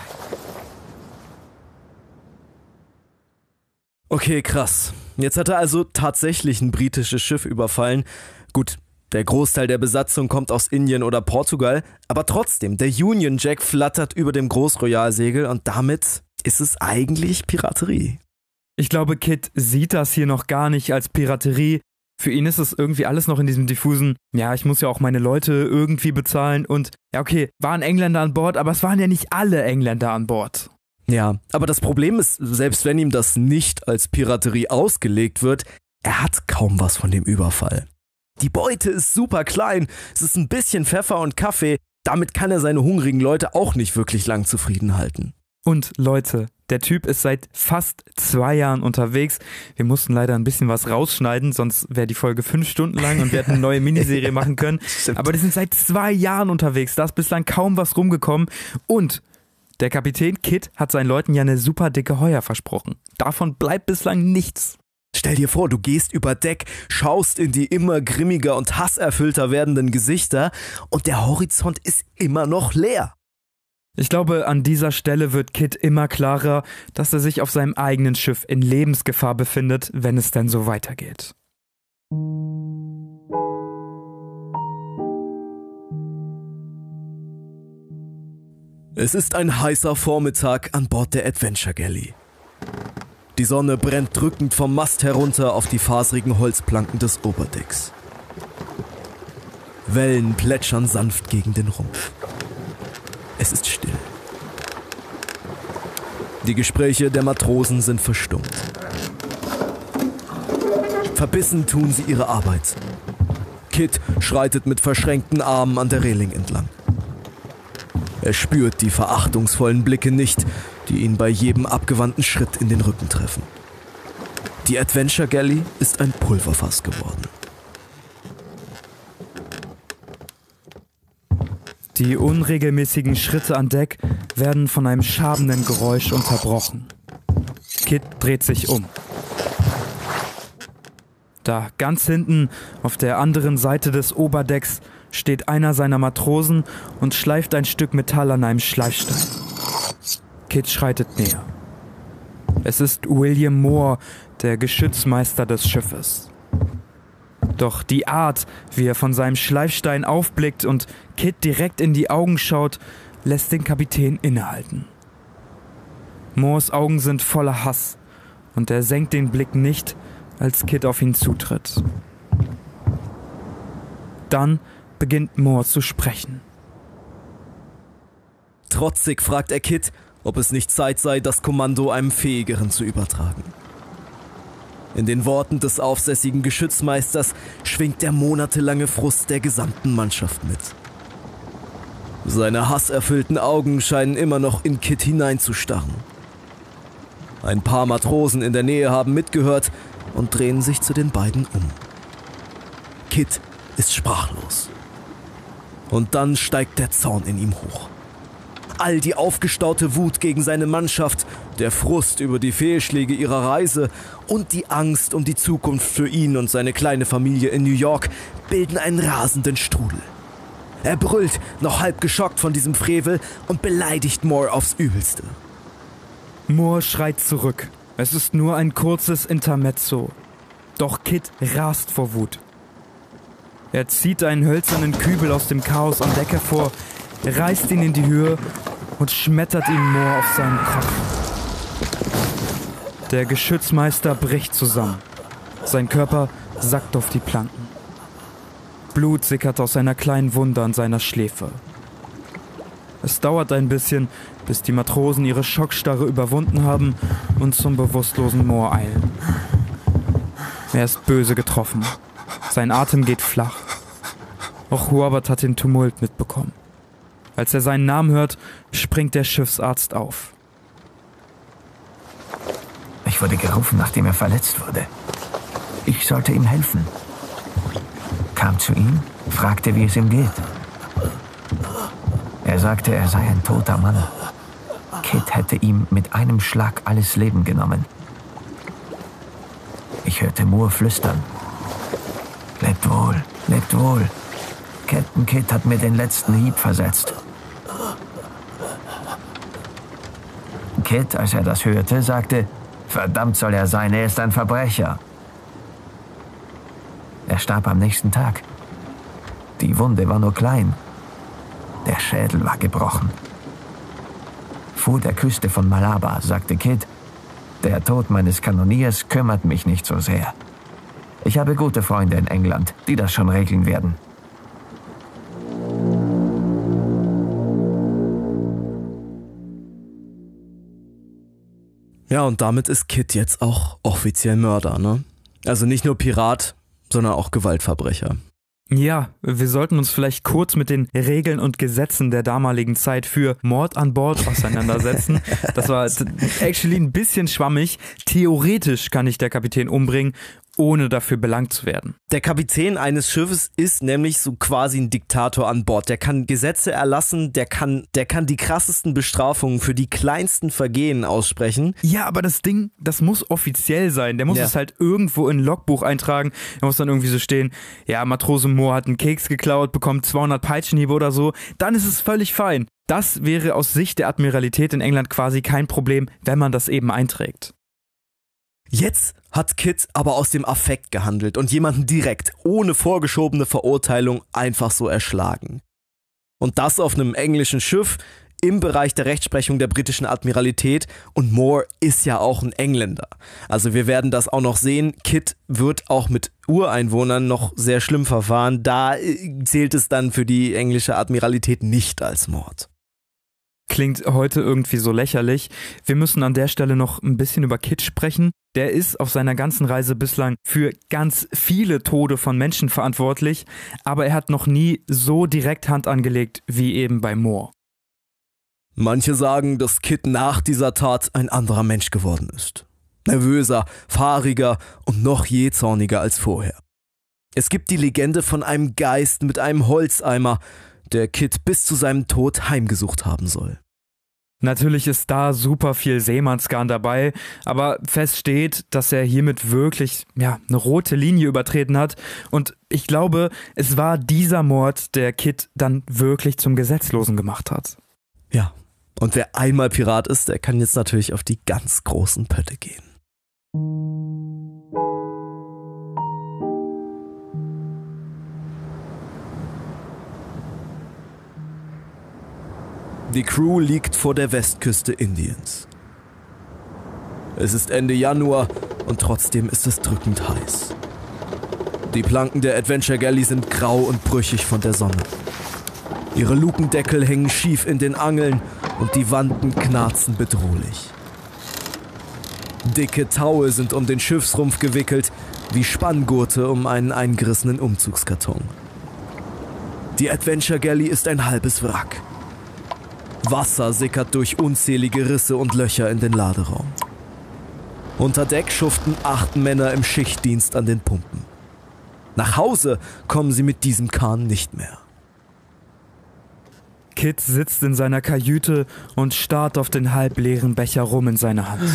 Okay, krass. Jetzt hat er also tatsächlich ein britisches Schiff überfallen. Gut, der Großteil der Besatzung kommt aus Indien oder Portugal, aber trotzdem, der Union Jack flattert über dem Groß-Royal-Segel und damit ist es eigentlich Piraterie. Ich glaube, Kit sieht das hier noch gar nicht als Piraterie. Für ihn ist es irgendwie alles noch in diesem diffusen, ja, ich muss ja auch meine Leute irgendwie bezahlen und, ja okay, waren Engländer an Bord, aber es waren ja nicht alle Engländer an Bord. Ja, aber das Problem ist, selbst wenn ihm das nicht als Piraterie ausgelegt wird, er hat kaum was von dem Überfall. Die Beute ist super klein, es ist ein bisschen Pfeffer und Kaffee, damit kann er seine hungrigen Leute auch nicht wirklich lang zufrieden halten. Und Leute, der Typ ist seit fast zwei Jahren unterwegs. Wir mussten leider ein bisschen was rausschneiden, sonst wäre die Folge fünf Stunden lang und wir hätten eine neue Miniserie machen können. Aber die sind seit zwei Jahren unterwegs, da ist bislang kaum was rumgekommen. Und der Kapitän Kit hat seinen Leuten ja eine super dicke Heuer versprochen. Davon bleibt bislang nichts. Stell dir vor, du gehst über Deck, schaust in die immer grimmiger und hasserfüllter werdenden Gesichter und der Horizont ist immer noch leer. Ich glaube, an dieser Stelle wird Kit immer klarer, dass er sich auf seinem eigenen Schiff in Lebensgefahr befindet, wenn es denn so weitergeht. Es ist ein heißer Vormittag an Bord der Adventure Galley. Die Sonne brennt drückend vom Mast herunter auf die faserigen Holzplanken des Oberdecks. Wellen plätschern sanft gegen den Rumpf. Es ist still. Die Gespräche der Matrosen sind verstummt. Verbissen tun sie ihre Arbeit. Kit schreitet mit verschränkten Armen an der Reling entlang. Er spürt die verachtungsvollen Blicke nicht, die ihn bei jedem abgewandten Schritt in den Rücken treffen. Die Adventure Galley ist ein Pulverfass geworden. Die unregelmäßigen Schritte an Deck werden von einem schabenden Geräusch unterbrochen. Kit dreht sich um. Da ganz hinten, auf der anderen Seite des Oberdecks, steht einer seiner Matrosen und schleift ein Stück Metall an einem Schleifstein. Kit schreitet näher. Es ist William Moore, der Geschützmeister des Schiffes. Doch die Art, wie er von seinem Schleifstein aufblickt und Kit direkt in die Augen schaut, lässt den Kapitän innehalten. Moores Augen sind voller Hass und er senkt den Blick nicht, als Kit auf ihn zutritt. Dann beginnt Moore zu sprechen. Trotzig fragt er Kit, ob es nicht Zeit sei, das Kommando einem Fähigeren zu übertragen. In den Worten des aufsässigen Geschützmeisters schwingt der monatelange Frust der gesamten Mannschaft mit. Seine hasserfüllten Augen scheinen immer noch in Kit hineinzustarren. Ein paar Matrosen in der Nähe haben mitgehört und drehen sich zu den beiden um. Kit ist sprachlos. Und dann steigt der Zorn in ihm hoch. All die aufgestaute Wut gegen seine Mannschaft, der Frust über die Fehlschläge ihrer Reise und die Angst um die Zukunft für ihn und seine kleine Familie in New York bilden einen rasenden Strudel. Er brüllt, noch halb geschockt von diesem Frevel, und beleidigt Moore aufs Übelste. Moore schreit zurück. Es ist nur ein kurzes Intermezzo. Doch Kit rast vor Wut. Er zieht einen hölzernen Kübel aus dem Chaos am Deck hervor, reißt ihn in die Höhe und schmettert ihn Moore auf seinen Kopf. Der Geschützmeister bricht zusammen. Sein Körper sackt auf die Planken. Blut sickert aus einer kleinen Wunde an seiner Schläfe. Es dauert ein bisschen, bis die Matrosen ihre Schockstarre überwunden haben und zum bewusstlosen Moore eilen. Er ist böse getroffen. Sein Atem geht flach. Auch Robert hat den Tumult mitbekommen. Als er seinen Namen hört, springt der Schiffsarzt auf. Ich wurde gerufen, nachdem er verletzt wurde. Ich sollte ihm helfen. Kam zu ihm, fragte, wie es ihm geht. Er sagte, er sei ein toter Mann. Kit hätte ihm mit einem Schlag alles Leben genommen. Ich hörte Moore flüstern. Lebt wohl, lebt wohl. Captain Kit hat mir den letzten Hieb versetzt. Kit, als er das hörte, sagte, verdammt soll er sein, er ist ein Verbrecher. Er starb am nächsten Tag. Die Wunde war nur klein. Der Schädel war gebrochen. Vor der Küste von Malabar, sagte Kit, der Tod meines Kanoniers kümmert mich nicht so sehr. Ich habe gute Freunde in England, die das schon regeln werden. Ja, und damit ist Kit jetzt auch offiziell Mörder, ne? Also nicht nur Pirat, sondern auch Gewaltverbrecher. Ja, wir sollten uns vielleicht kurz mit den Regeln und Gesetzen der damaligen Zeit für Mord an Bord auseinandersetzen. Das war actually ein bisschen schwammig. Theoretisch kann ich der Kapitän umbringen, ohne dafür belangt zu werden. Der Kapitän eines Schiffes ist nämlich so quasi ein Diktator an Bord. Der kann Gesetze erlassen, der kann, der kann die krassesten Bestrafungen für die kleinsten Vergehen aussprechen. Ja, aber das Ding, das muss offiziell sein. Der muss Ja. es halt irgendwo in ein Logbuch eintragen. Da muss dann irgendwie so stehen, ja, Matrose Moore hat einen Keks geklaut, bekommt zweihundert Peitschenhiebe oder so. Dann ist es völlig fein. Das wäre aus Sicht der Admiralität in England quasi kein Problem, wenn man das eben einträgt. Jetzt hat Kit aber aus dem Affekt gehandelt und jemanden direkt, ohne vorgeschobene Verurteilung, einfach so erschlagen. Und das auf einem englischen Schiff im Bereich der Rechtsprechung der britischen Admiralität, und Moore ist ja auch ein Engländer. Also wir werden das auch noch sehen. Kit wird auch mit Ureinwohnern noch sehr schlimm verfahren. Da zählt es dann für die englische Admiralität nicht als Mord. klingt heute irgendwie so lächerlich. Wir müssen an der Stelle noch ein bisschen über Kit sprechen. Der ist auf seiner ganzen Reise bislang für ganz viele Tode von Menschen verantwortlich, aber er hat noch nie so direkt Hand angelegt wie eben bei Moore. Manche sagen, dass Kit nach dieser Tat ein anderer Mensch geworden ist. Nervöser, fahriger und noch jähzorniger als vorher. Es gibt die Legende von einem Geist mit einem Holzeimer, der Kit bis zu seinem Tod heimgesucht haben soll. Natürlich ist da super viel Seemannsgarn dabei, aber fest steht, dass er hiermit wirklich ja, eine rote Linie übertreten hat. Und ich glaube, es war dieser Mord, der Kit dann wirklich zum Gesetzlosen gemacht hat. Ja, und wer einmal Pirat ist, der kann jetzt natürlich auf die ganz großen Pötte gehen. Die Crew liegt vor der Westküste Indiens. Es ist Ende Januar und trotzdem ist es drückend heiß. Die Planken der Adventure Galley sind grau und brüchig von der Sonne. Ihre Lukendeckel hängen schief in den Angeln und die Wanten knarzen bedrohlich. Dicke Taue sind um den Schiffsrumpf gewickelt, wie Spanngurte um einen eingerissenen Umzugskarton. Die Adventure Galley ist ein halbes Wrack. Wasser sickert durch unzählige Risse und Löcher in den Laderaum. Unter Deck schuften acht Männer im Schichtdienst an den Pumpen. Nach Hause kommen sie mit diesem Kahn nicht mehr. Kit sitzt in seiner Kajüte und starrt auf den halbleeren Becher rum in seiner Hand.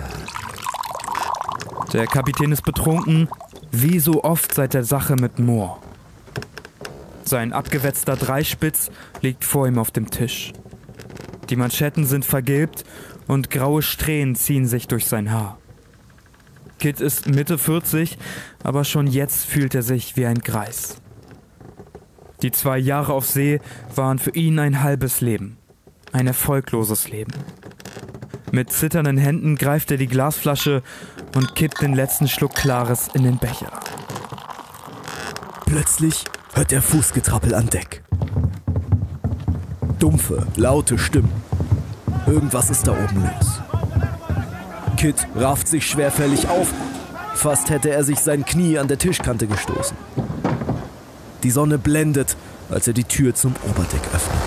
Der Kapitän ist betrunken, wie so oft seit der Sache mit Moore. Sein abgewetzter Dreispitz liegt vor ihm auf dem Tisch. Die Manschetten sind vergilbt und graue Strähnen ziehen sich durch sein Haar. Kit ist Mitte vierzig, aber schon jetzt fühlt er sich wie ein Greis. Die zwei Jahre auf See waren für ihn ein halbes Leben, ein erfolgloses Leben. Mit zitternden Händen greift er die Glasflasche und kippt den letzten Schluck Klares in den Becher. Plötzlich hört er Fußgetrappel an Deck. Dumpfe, laute Stimmen. Irgendwas ist da oben los. Kit rafft sich schwerfällig auf. Fast hätte er sich sein Knie an der Tischkante gestoßen. Die Sonne blendet, als er die Tür zum Oberdeck öffnet.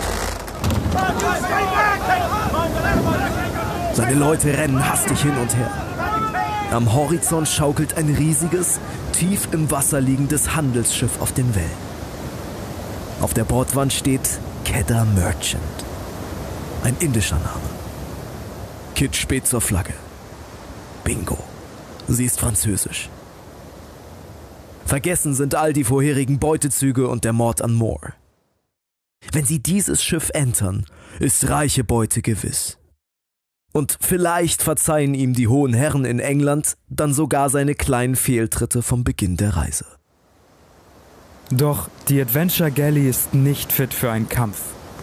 Seine Leute rennen hastig hin und her. Am Horizont schaukelt ein riesiges, tief im Wasser liegendes Handelsschiff auf den Wellen. Auf der Bordwand steht Quedar Merchant. Ein indischer Name. Kit späht zur Flagge. Bingo. Sie ist französisch. Vergessen sind all die vorherigen Beutezüge und der Mord an Moore. Wenn sie dieses Schiff entern, ist reiche Beute gewiss. Und vielleicht verzeihen ihm die hohen Herren in England dann sogar seine kleinen Fehltritte vom Beginn der Reise. Doch die Adventure Galley ist nicht fit für einen Kampf.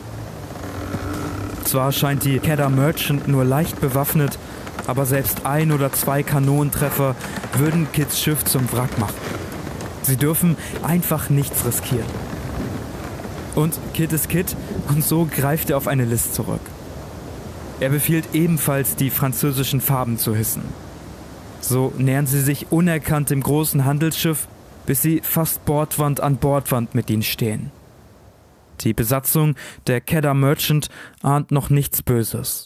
Zwar scheint die Quedar Merchant nur leicht bewaffnet, aber selbst ein oder zwei Kanonentreffer würden Kits Schiff zum Wrack machen. Sie dürfen einfach nichts riskieren. Und Kit ist Kit und so greift er auf eine List zurück. Er befiehlt ebenfalls, die französischen Farben zu hissen. So nähern sie sich unerkannt dem großen Handelsschiff, bis sie fast Bordwand an Bordwand mit ihnen stehen. Die Besatzung der Quedar Merchant ahnt noch nichts Böses.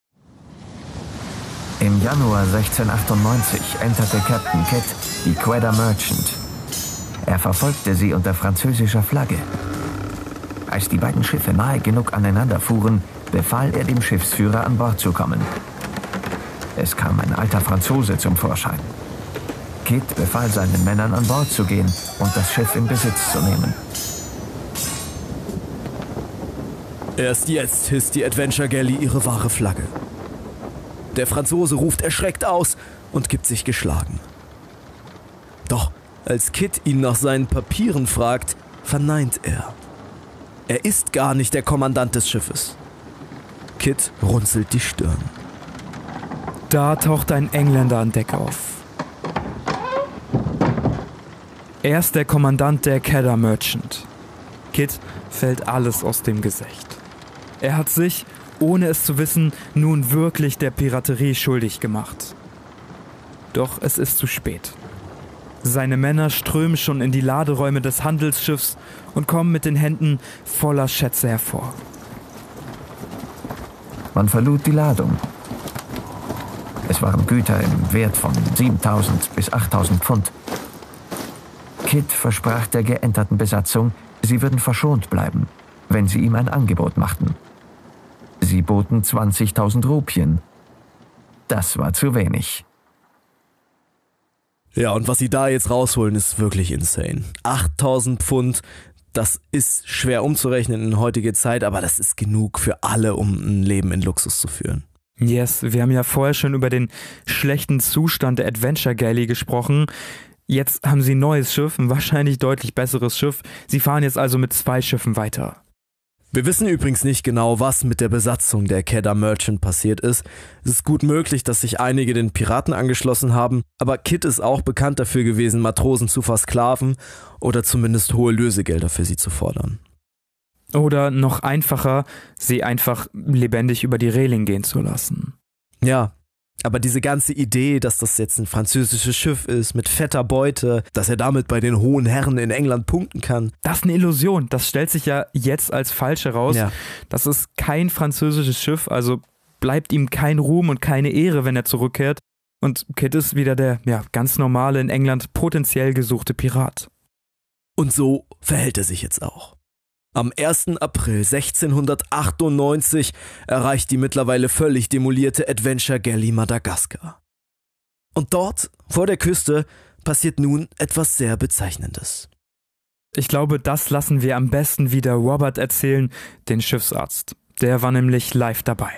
Im Januar sechzehnhundertachtundneunzig enterte Captain Kidd die Quedar Merchant. Er verfolgte sie unter französischer Flagge. Als die beiden Schiffe nahe genug aneinander fuhren, befahl er dem Schiffsführer, an Bord zu kommen. Es kam ein alter Franzose zum Vorschein. Kidd befahl seinen Männern, an Bord zu gehen und das Schiff in Besitz zu nehmen. Erst jetzt hisst die Adventure Galley ihre wahre Flagge. Der Franzose ruft erschreckt aus und gibt sich geschlagen. Doch als Kidd ihn nach seinen Papieren fragt, verneint er. Er ist gar nicht der Kommandant des Schiffes. Kidd runzelt die Stirn. Da taucht ein Engländer an Deck auf. Er ist der Kommandant der Quedar Merchant. Kidd fällt alles aus dem Gesicht. Er hat sich ohne es zu wissen, nun wirklich der Piraterie schuldig gemacht. Doch es ist zu spät. Seine Männer strömen schon in die Laderäume des Handelsschiffs und kommen mit den Händen voller Schätze hervor. Man verlud die Ladung. Es waren Güter im Wert von siebentausend bis achttausend Pfund. Kit versprach der geänderten Besatzung, sie würden verschont bleiben, wenn sie ihm ein Angebot machten. Sie boten zwanzigtausend Rupien. Das war zu wenig. Ja, und was sie da jetzt rausholen, ist wirklich insane. achttausend Pfund, das ist schwer umzurechnen in heutige Zeit, aber das ist genug für alle, um ein Leben in Luxus zu führen. Yes, wir haben ja vorher schon über den schlechten Zustand der Adventure Galley gesprochen. Jetzt haben sie ein neues Schiff, ein wahrscheinlich deutlich besseres Schiff. Sie fahren jetzt also mit zwei Schiffen weiter. Wir wissen übrigens nicht genau, was mit der Besatzung der Quedda Merchant passiert ist. Es ist gut möglich, dass sich einige den Piraten angeschlossen haben, aber Kit ist auch bekannt dafür gewesen, Matrosen zu versklaven oder zumindest hohe Lösegelder für sie zu fordern. Oder noch einfacher, sie einfach lebendig über die Reling gehen zu lassen. Ja, aber diese ganze Idee, dass das jetzt ein französisches Schiff ist mit fetter Beute, dass er damit bei den hohen Herren in England punkten kann. Das ist eine Illusion. Das stellt sich ja jetzt als falsch heraus. Ja. Das ist kein französisches Schiff, also bleibt ihm kein Ruhm und keine Ehre, wenn er zurückkehrt. Und Kit ist wieder der ja, ganz normale, in England potenziell gesuchte Pirat. Und so verhält er sich jetzt auch. Am ersten April sechzehnhundertachtundneunzig erreicht die mittlerweile völlig demolierte Adventure Galley Madagaskar. Und dort, vor der Küste, passiert nun etwas sehr Bezeichnendes. Ich glaube, das lassen wir am besten wieder Robert erzählen, den Schiffsarzt. Der war nämlich live dabei.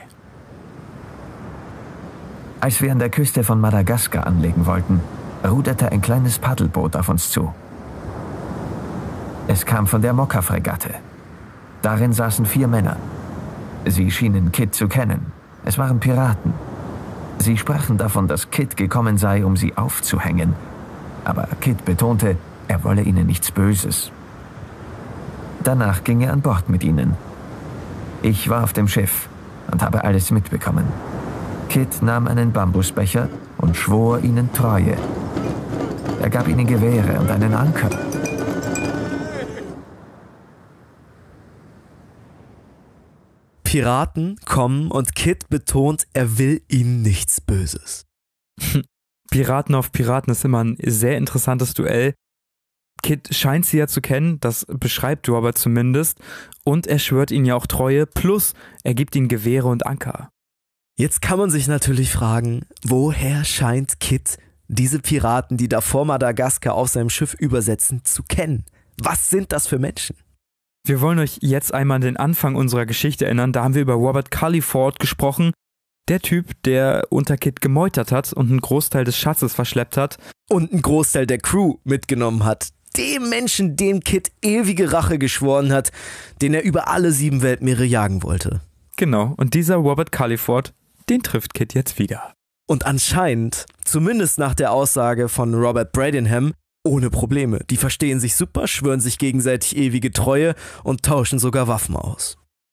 Als wir an der Küste von Madagaskar anlegen wollten, ruderte ein kleines Paddelboot auf uns zu. Es kam von der Mokka-Fregatte. Darin saßen vier Männer. Sie schienen Kit zu kennen. Es waren Piraten. Sie sprachen davon, dass Kit gekommen sei, um sie aufzuhängen. Aber Kit betonte, er wolle ihnen nichts Böses. Danach ging er an Bord mit ihnen. Ich war auf dem Schiff und habe alles mitbekommen. Kit nahm einen Bambusbecher und schwor ihnen Treue. Er gab ihnen Gewehre und einen Anker. Piraten kommen und Kit betont, er will ihnen nichts Böses. Piraten auf Piraten ist immer ein sehr interessantes Duell. Kit scheint sie ja zu kennen, das beschreibt Robert zumindest, und er schwört ihnen ja auch Treue, plus er gibt ihnen Gewehre und Anker. Jetzt kann man sich natürlich fragen, woher scheint Kit diese Piraten, die da vor Madagaskar auf seinem Schiff übersetzen, zu kennen? Was sind das für Menschen? Wir wollen euch jetzt einmal an den Anfang unserer Geschichte erinnern. Da haben wir über Robert Culliford gesprochen. Der Typ, der unter Kit gemeutert hat und einen Großteil des Schatzes verschleppt hat. Und einen Großteil der Crew mitgenommen hat. Dem Menschen, dem Kit ewige Rache geschworen hat, den er über alle sieben Weltmeere jagen wollte. Genau, und dieser Robert Culliford, den trifft Kit jetzt wieder. Und anscheinend, zumindest nach der Aussage von Robert Bradenham, ohne Probleme. Die verstehen sich super, schwören sich gegenseitig ewige Treue und tauschen sogar Waffen aus.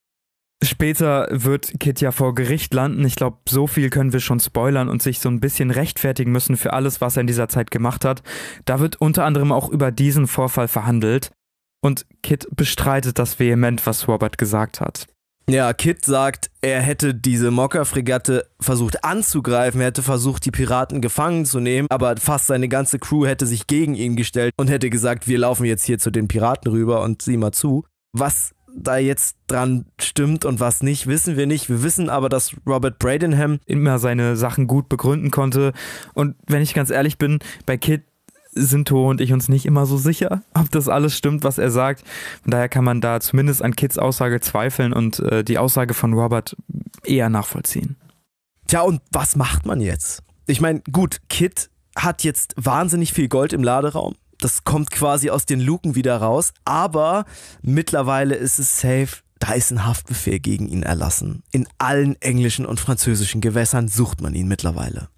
Später wird Kit ja vor Gericht landen. Ich glaube, so viel können wir schon spoilern und sich so ein bisschen rechtfertigen müssen für alles, was er in dieser Zeit gemacht hat. Da wird unter anderem auch über diesen Vorfall verhandelt. Und Kit bestreitet das vehement, was Robert gesagt hat. Ja, Kit sagt, er hätte diese Mokka-Fregatte versucht anzugreifen, er hätte versucht, die Piraten gefangen zu nehmen, aber fast seine ganze Crew hätte sich gegen ihn gestellt und hätte gesagt, wir laufen jetzt hier zu den Piraten rüber und sieh mal zu. Was da jetzt dran stimmt und was nicht, wissen wir nicht. Wir wissen aber, dass Robert Bradenham immer seine Sachen gut begründen konnte. Und wenn ich ganz ehrlich bin, bei Kit sind Tho und ich uns nicht immer so sicher, ob das alles stimmt, was er sagt. Von daher kann man da zumindest an Kits Aussage zweifeln und äh, die Aussage von Robert eher nachvollziehen. Tja, und was macht man jetzt? Ich meine, gut, Kit hat jetzt wahnsinnig viel Gold im Laderaum. Das kommt quasi aus den Luken wieder raus. Aber mittlerweile ist es safe, da ist ein Haftbefehl gegen ihn erlassen. In allen englischen und französischen Gewässern sucht man ihn mittlerweile.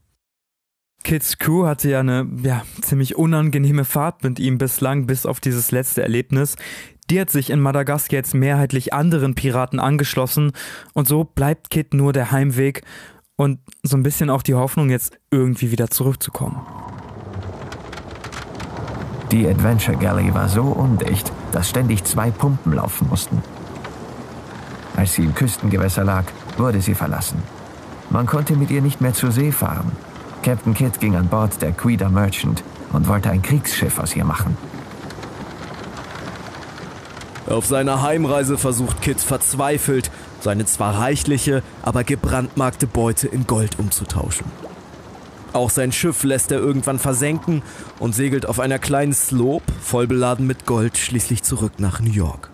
Kits Crew hatte ja eine ja, ziemlich unangenehme Fahrt mit ihm bislang, bis auf dieses letzte Erlebnis. Die hat sich in Madagaskar jetzt mehrheitlich anderen Piraten angeschlossen und so bleibt Kit nur der Heimweg und so ein bisschen auch die Hoffnung, jetzt irgendwie wieder zurückzukommen. Die Adventure Galley war so undicht, dass ständig zwei Pumpen laufen mussten. Als sie im Küstengewässer lag, wurde sie verlassen. Man konnte mit ihr nicht mehr zur See fahren. Captain Kidd ging an Bord der Quetta Merchant und wollte ein Kriegsschiff aus ihr machen. Auf seiner Heimreise versucht Kit verzweifelt, seine zwar reichliche, aber gebrandmarkte Beute in Gold umzutauschen. Auch sein Schiff lässt er irgendwann versenken und segelt auf einer kleinen Slope, voll beladen mit Gold, schließlich zurück nach New York.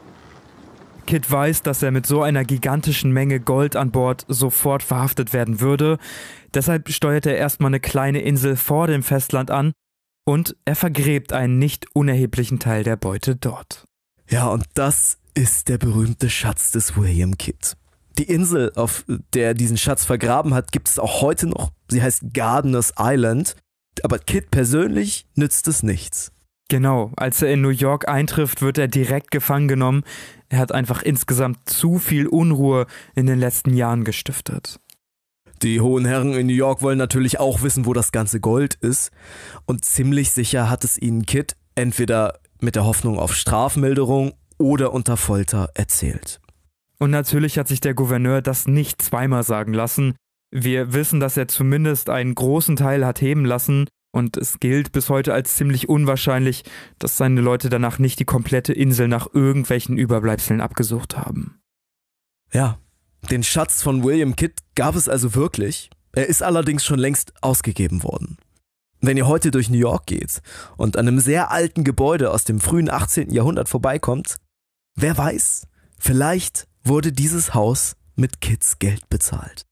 Kit weiß, dass er mit so einer gigantischen Menge Gold an Bord sofort verhaftet werden würde. Deshalb steuert er erstmal eine kleine Insel vor dem Festland an und er vergräbt einen nicht unerheblichen Teil der Beute dort. Ja, und das ist der berühmte Schatz des William Kidd. Die Insel, auf der er diesen Schatz vergraben hat, gibt es auch heute noch. Sie heißt Gardiner's Island, aber Kidd persönlich nützt es nichts. Genau, als er in New York eintrifft, wird er direkt gefangen genommen. Er hat einfach insgesamt zu viel Unruhe in den letzten Jahren gestiftet. Die hohen Herren in New York wollen natürlich auch wissen, wo das ganze Gold ist. Und ziemlich sicher hat es ihnen Kidd entweder mit der Hoffnung auf Strafmilderung oder unter Folter erzählt. Und natürlich hat sich der Gouverneur das nicht zweimal sagen lassen. Wir wissen, dass er zumindest einen großen Teil hat heben lassen und es gilt bis heute als ziemlich unwahrscheinlich, dass seine Leute danach nicht die komplette Insel nach irgendwelchen Überbleibseln abgesucht haben. Ja, den Schatz von William Kidd gab es also wirklich. Er ist allerdings schon längst ausgegeben worden. Wenn ihr heute durch New York geht und an einem sehr alten Gebäude aus dem frühen achtzehnten Jahrhundert vorbeikommt, wer weiß, vielleicht wurde dieses Haus mit Kidds Geld bezahlt.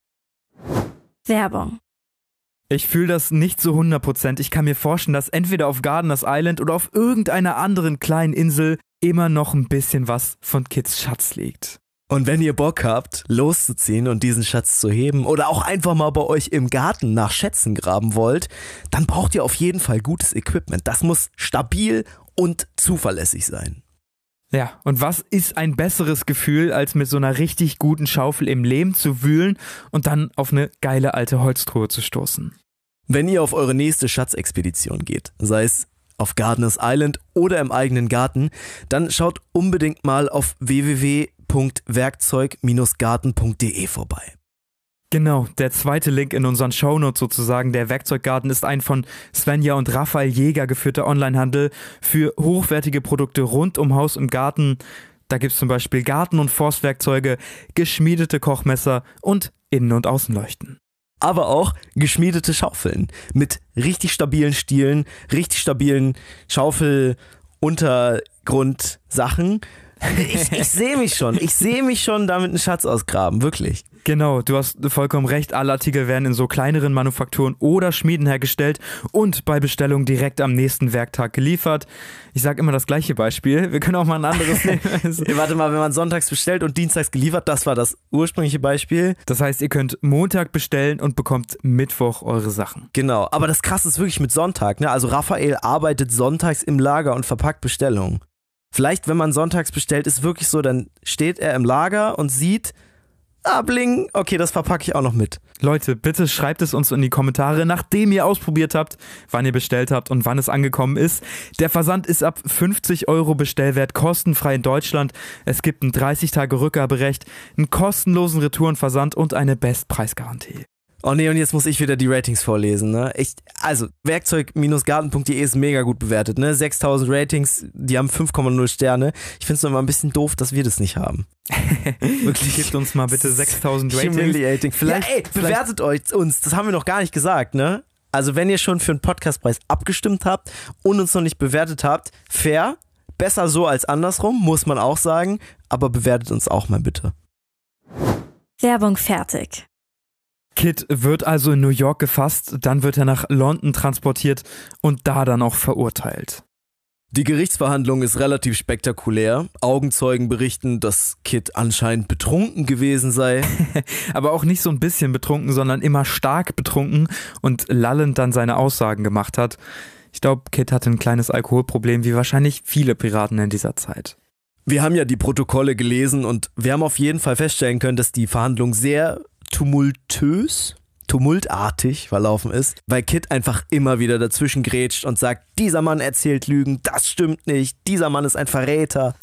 Werbung. Ich fühle das nicht zu hundert Prozent. Ich kann mir vorstellen, dass entweder auf Gardiner's Island oder auf irgendeiner anderen kleinen Insel immer noch ein bisschen was von Kidds Schatz liegt. Und wenn ihr Bock habt, loszuziehen und diesen Schatz zu heben oder auch einfach mal bei euch im Garten nach Schätzen graben wollt, dann braucht ihr auf jeden Fall gutes Equipment. Das muss stabil und zuverlässig sein. Ja, und was ist ein besseres Gefühl, als mit so einer richtig guten Schaufel im Lehm zu wühlen und dann auf eine geile alte Holztruhe zu stoßen? Wenn ihr auf eure nächste Schatzexpedition geht, sei es auf Gardiner's Island oder im eigenen Garten, dann schaut unbedingt mal auf w w w punkt werkzeug Bindestrich garten punkt d e vorbei. Genau, der zweite Link in unseren Shownotes sozusagen, der Werkzeuggarten, ist ein von Svenja und Raphael Jäger geführter Onlinehandel für hochwertige Produkte rund um Haus und Garten. Da gibt es zum Beispiel Garten- und Forstwerkzeuge, geschmiedete Kochmesser und Innen- und Außenleuchten. Aber auch geschmiedete Schaufeln mit richtig stabilen Stielen, richtig stabilen Schaufeluntergrundsachen. Ich, ich sehe mich schon, ich sehe mich schon damit einen Schatz ausgraben, wirklich. Genau, du hast vollkommen recht, alle Artikel werden in so kleineren Manufakturen oder Schmieden hergestellt und bei Bestellung direkt am nächsten Werktag geliefert. Ich sage immer das gleiche Beispiel, wir können auch mal ein anderes nehmen. Warte mal, wenn man sonntags bestellt und dienstags geliefert, das war das ursprüngliche Beispiel. Das heißt, ihr könnt Montag bestellen und bekommt Mittwoch eure Sachen. Genau, aber das Krasse ist wirklich mit Sonntag, ne? Also Raphael arbeitet sonntags im Lager und verpackt Bestellungen. Vielleicht, wenn man sonntags bestellt, ist wirklich so, dann steht er im Lager und sieht, ah, bling, okay, das verpacke ich auch noch mit. Leute, bitte schreibt es uns in die Kommentare, nachdem ihr ausprobiert habt, wann ihr bestellt habt und wann es angekommen ist. Der Versand ist ab fünfzig Euro Bestellwert, kostenfrei in Deutschland. Es gibt ein dreißig Tage Rückgaberecht, einen kostenlosen Retourenversand und eine Bestpreisgarantie. Oh nee, und jetzt muss ich wieder die Ratings vorlesen, ne? Ich, also, werkzeug Bindestrich garten punkt d e ist mega gut bewertet, ne? sechstausend Ratings, die haben fünf Komma null Sterne. Ich find's nur immer ein bisschen doof, dass wir das nicht haben. Wirklich. Gebt uns mal bitte sechstausend Ratings. Humiliating. Vielleicht, ja, ey, bewertet euch uns, das haben wir noch gar nicht gesagt, ne? Also, wenn ihr schon für einen Podcastpreis abgestimmt habt und uns noch nicht bewertet habt, fair, besser so als andersrum, muss man auch sagen, aber bewertet uns auch mal bitte. Werbung fertig. Kidd wird also in New York gefasst, dann wird er nach London transportiert und da dann auch verurteilt. Die Gerichtsverhandlung ist relativ spektakulär. Augenzeugen berichten, dass Kidd anscheinend betrunken gewesen sei. Aber auch nicht so ein bisschen betrunken, sondern immer stark betrunken und lallend dann seine Aussagen gemacht hat. Ich glaube, Kidd hatte ein kleines Alkoholproblem, wie wahrscheinlich viele Piraten in dieser Zeit. Wir haben ja die Protokolle gelesen und wir haben auf jeden Fall feststellen können, dass die Verhandlung sehr tumultös, tumultartig verlaufen ist, weil Kit einfach immer wieder dazwischen grätscht und sagt, dieser Mann erzählt Lügen, das stimmt nicht, dieser Mann ist ein Verräter.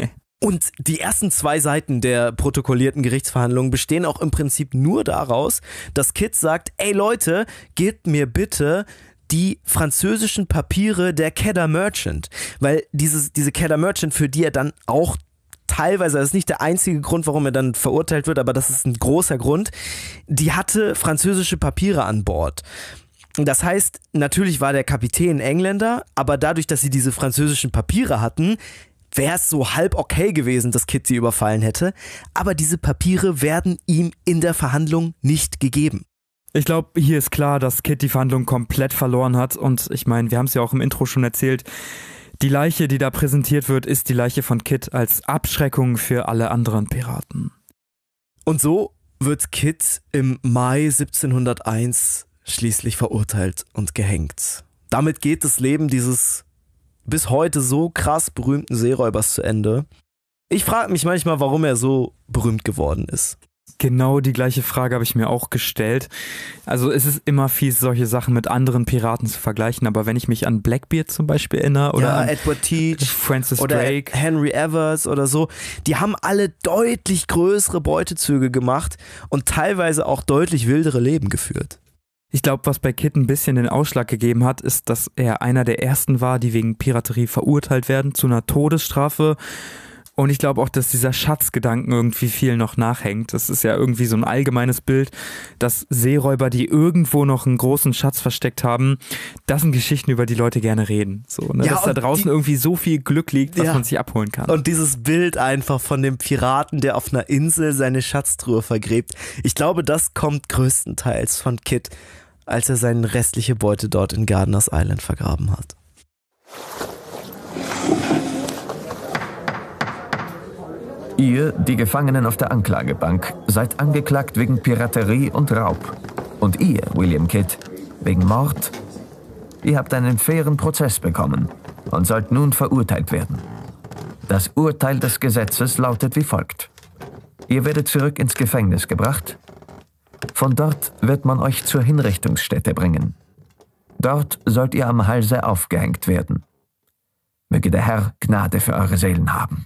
Und die ersten zwei Seiten der protokollierten Gerichtsverhandlungen bestehen auch im Prinzip nur daraus, dass Kit sagt, ey Leute, gebt mir bitte die französischen Papiere der Cheddar Merchant, weil dieses, diese Cheddar Merchant, für die er dann auch teilweise, das ist nicht der einzige Grund, warum er dann verurteilt wird, aber das ist ein großer Grund, die hatte französische Papiere an Bord. Das heißt, natürlich war der Kapitän Engländer, aber dadurch, dass sie diese französischen Papiere hatten, wäre es so halb okay gewesen, dass Kit sie überfallen hätte, aber diese Papiere werden ihm in der Verhandlung nicht gegeben. Ich glaube, hier ist klar, dass Kit die Verhandlung komplett verloren hat und ich meine, wir haben es ja auch im Intro schon erzählt, die Leiche, die da präsentiert wird, ist die Leiche von Kit als Abschreckung für alle anderen Piraten. Und so wird Kit im Mai siebzehnhunderteins schließlich verurteilt und gehängt. Damit geht das Leben dieses bis heute so krass berühmten Seeräubers zu Ende. Ich frage mich manchmal, warum er so berühmt geworden ist. Genau die gleiche Frage habe ich mir auch gestellt. Also es ist immer fies, solche Sachen mit anderen Piraten zu vergleichen, aber wenn ich mich an Blackbeard zum Beispiel erinnere oder ja, an Edward Teach Francis oder Drake, Henry Evers oder so, die haben alle deutlich größere Beutezüge gemacht und teilweise auch deutlich wildere Leben geführt. Ich glaube, was bei Kit ein bisschen den Ausschlag gegeben hat, ist, dass er einer der ersten war, die wegen Piraterie verurteilt werden zu einer Todesstrafe. Und ich glaube auch, dass dieser Schatzgedanken irgendwie viel noch nachhängt. Das ist ja irgendwie so ein allgemeines Bild, dass Seeräuber, die irgendwo noch einen großen Schatz versteckt haben, das sind Geschichten, über die Leute gerne reden. So, ne? Ja, dass da draußen die, irgendwie so viel Glück liegt, was ja. man sich abholen kann. Und dieses Bild einfach von dem Piraten, der auf einer Insel seine Schatztruhe vergräbt. Ich glaube, das kommt größtenteils von Kit, als er seine restliche Beute dort in Gardiner's Island vergraben hat. Ihr, die Gefangenen auf der Anklagebank, seid angeklagt wegen Piraterie und Raub. Und ihr, William Kit, wegen Mord. Ihr habt einen fairen Prozess bekommen und sollt nun verurteilt werden. Das Urteil des Gesetzes lautet wie folgt. Ihr werdet zurück ins Gefängnis gebracht. Von dort wird man euch zur Hinrichtungsstätte bringen. Dort sollt ihr am Halse aufgehängt werden. Möge der Herr Gnade für eure Seelen haben.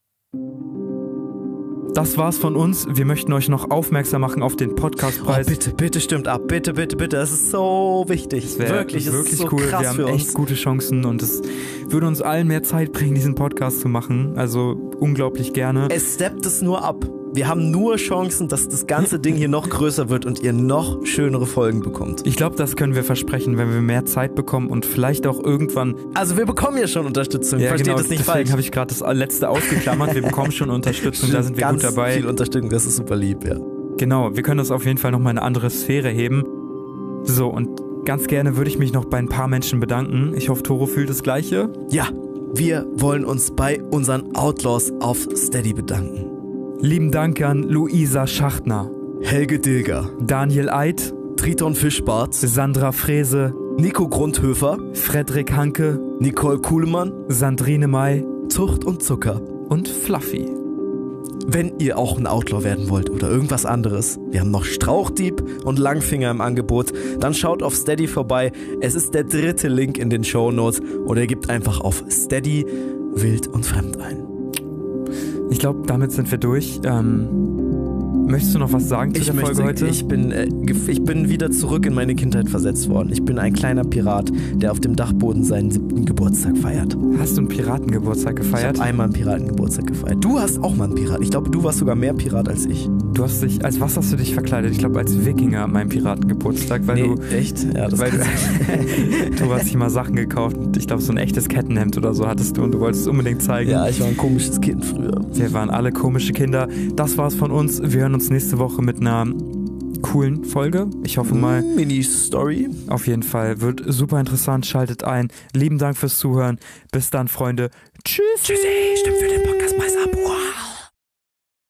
Das war's von uns. Wir möchten euch noch aufmerksam machen auf den Podcastpreis. Oh, bitte, bitte stimmt ab. Bitte, bitte, bitte. Das ist so wichtig. Das wirklich, wirklich ist so cool. krass Wir haben für uns. echt gute Chancen und es würde uns allen mehr Zeit bringen, diesen Podcast zu machen. Also unglaublich gerne. Es steppt es nur ab. Wir haben nur Chancen, dass das ganze Ding hier noch größer wird und ihr noch schönere Folgen bekommt. Ich glaube, das können wir versprechen, wenn wir mehr Zeit bekommen und vielleicht auch irgendwann... Also wir bekommen ja schon Unterstützung, ja, versteht genau, das nicht deswegen falsch. habe ich gerade das letzte ausgeklammert. Wir bekommen schon Unterstützung, da sind wir Ganz gut dabei. viel Unterstützung, das ist super lieb, ja. Genau, wir können das auf jeden Fall nochmal in eine andere Sphäre heben. So, und ganz gerne würde ich mich noch bei ein paar Menschen bedanken. Ich hoffe, Toro fühlt das Gleiche. Ja, wir wollen uns bei unseren Outlaws auf Steady bedanken. Lieben Dank an Luisa Schachtner, Helge Dilger, Daniel Eid, Triton Fischbart, Sandra Frese, Nico Grundhöfer, Frederik Hanke, Nicole Kuhlmann, Sandrine May, Zucht und Zucker und Fluffy. Wenn ihr auch ein Outlaw werden wollt oder irgendwas anderes, wir haben noch Strauchdieb und Langfinger im Angebot, dann schaut auf Steady vorbei. Es ist der dritte Link in den Shownotes oder ihr gebt einfach auf Steady wild und fremd ein. Ich glaube, damit sind wir durch. Ähm, möchtest du noch was sagen zu ich der möchte, Folge heute? Ich bin, äh, ich bin wieder zurück in meine Kindheit versetzt worden. Ich bin ein kleiner Pirat, der auf dem Dachboden seinen siebten Geburtstag feiert. Hast du einen Piratengeburtstag gefeiert? Ich habe einmal einen Piratengeburtstag gefeiert. Du hast auch mal einen Pirat. Ich glaube, du warst sogar mehr Pirat als ich. Du hast dich, als was hast du dich verkleidet? Ich glaube, als Wikinger an meinem Piratengeburtstag, weil nee, du... echt? Ja, das weil du, du hast dich mal Sachen gekauft und ich glaube, so ein echtes Kettenhemd oder so hattest du und du wolltest es unbedingt zeigen. Ja, ich war ein komisches Kind früher. Wir waren alle komische Kinder. Das war's von uns. Wir hören uns nächste Woche mit einer coolen Folge. Ich hoffe mal. Mini-Story. Auf jeden Fall. Wird super interessant. Schaltet ein. Lieben Dank fürs Zuhören. Bis dann, Freunde. Tschüss. Tschüssi. Stimmt für den Podcastpreis ab. Wow.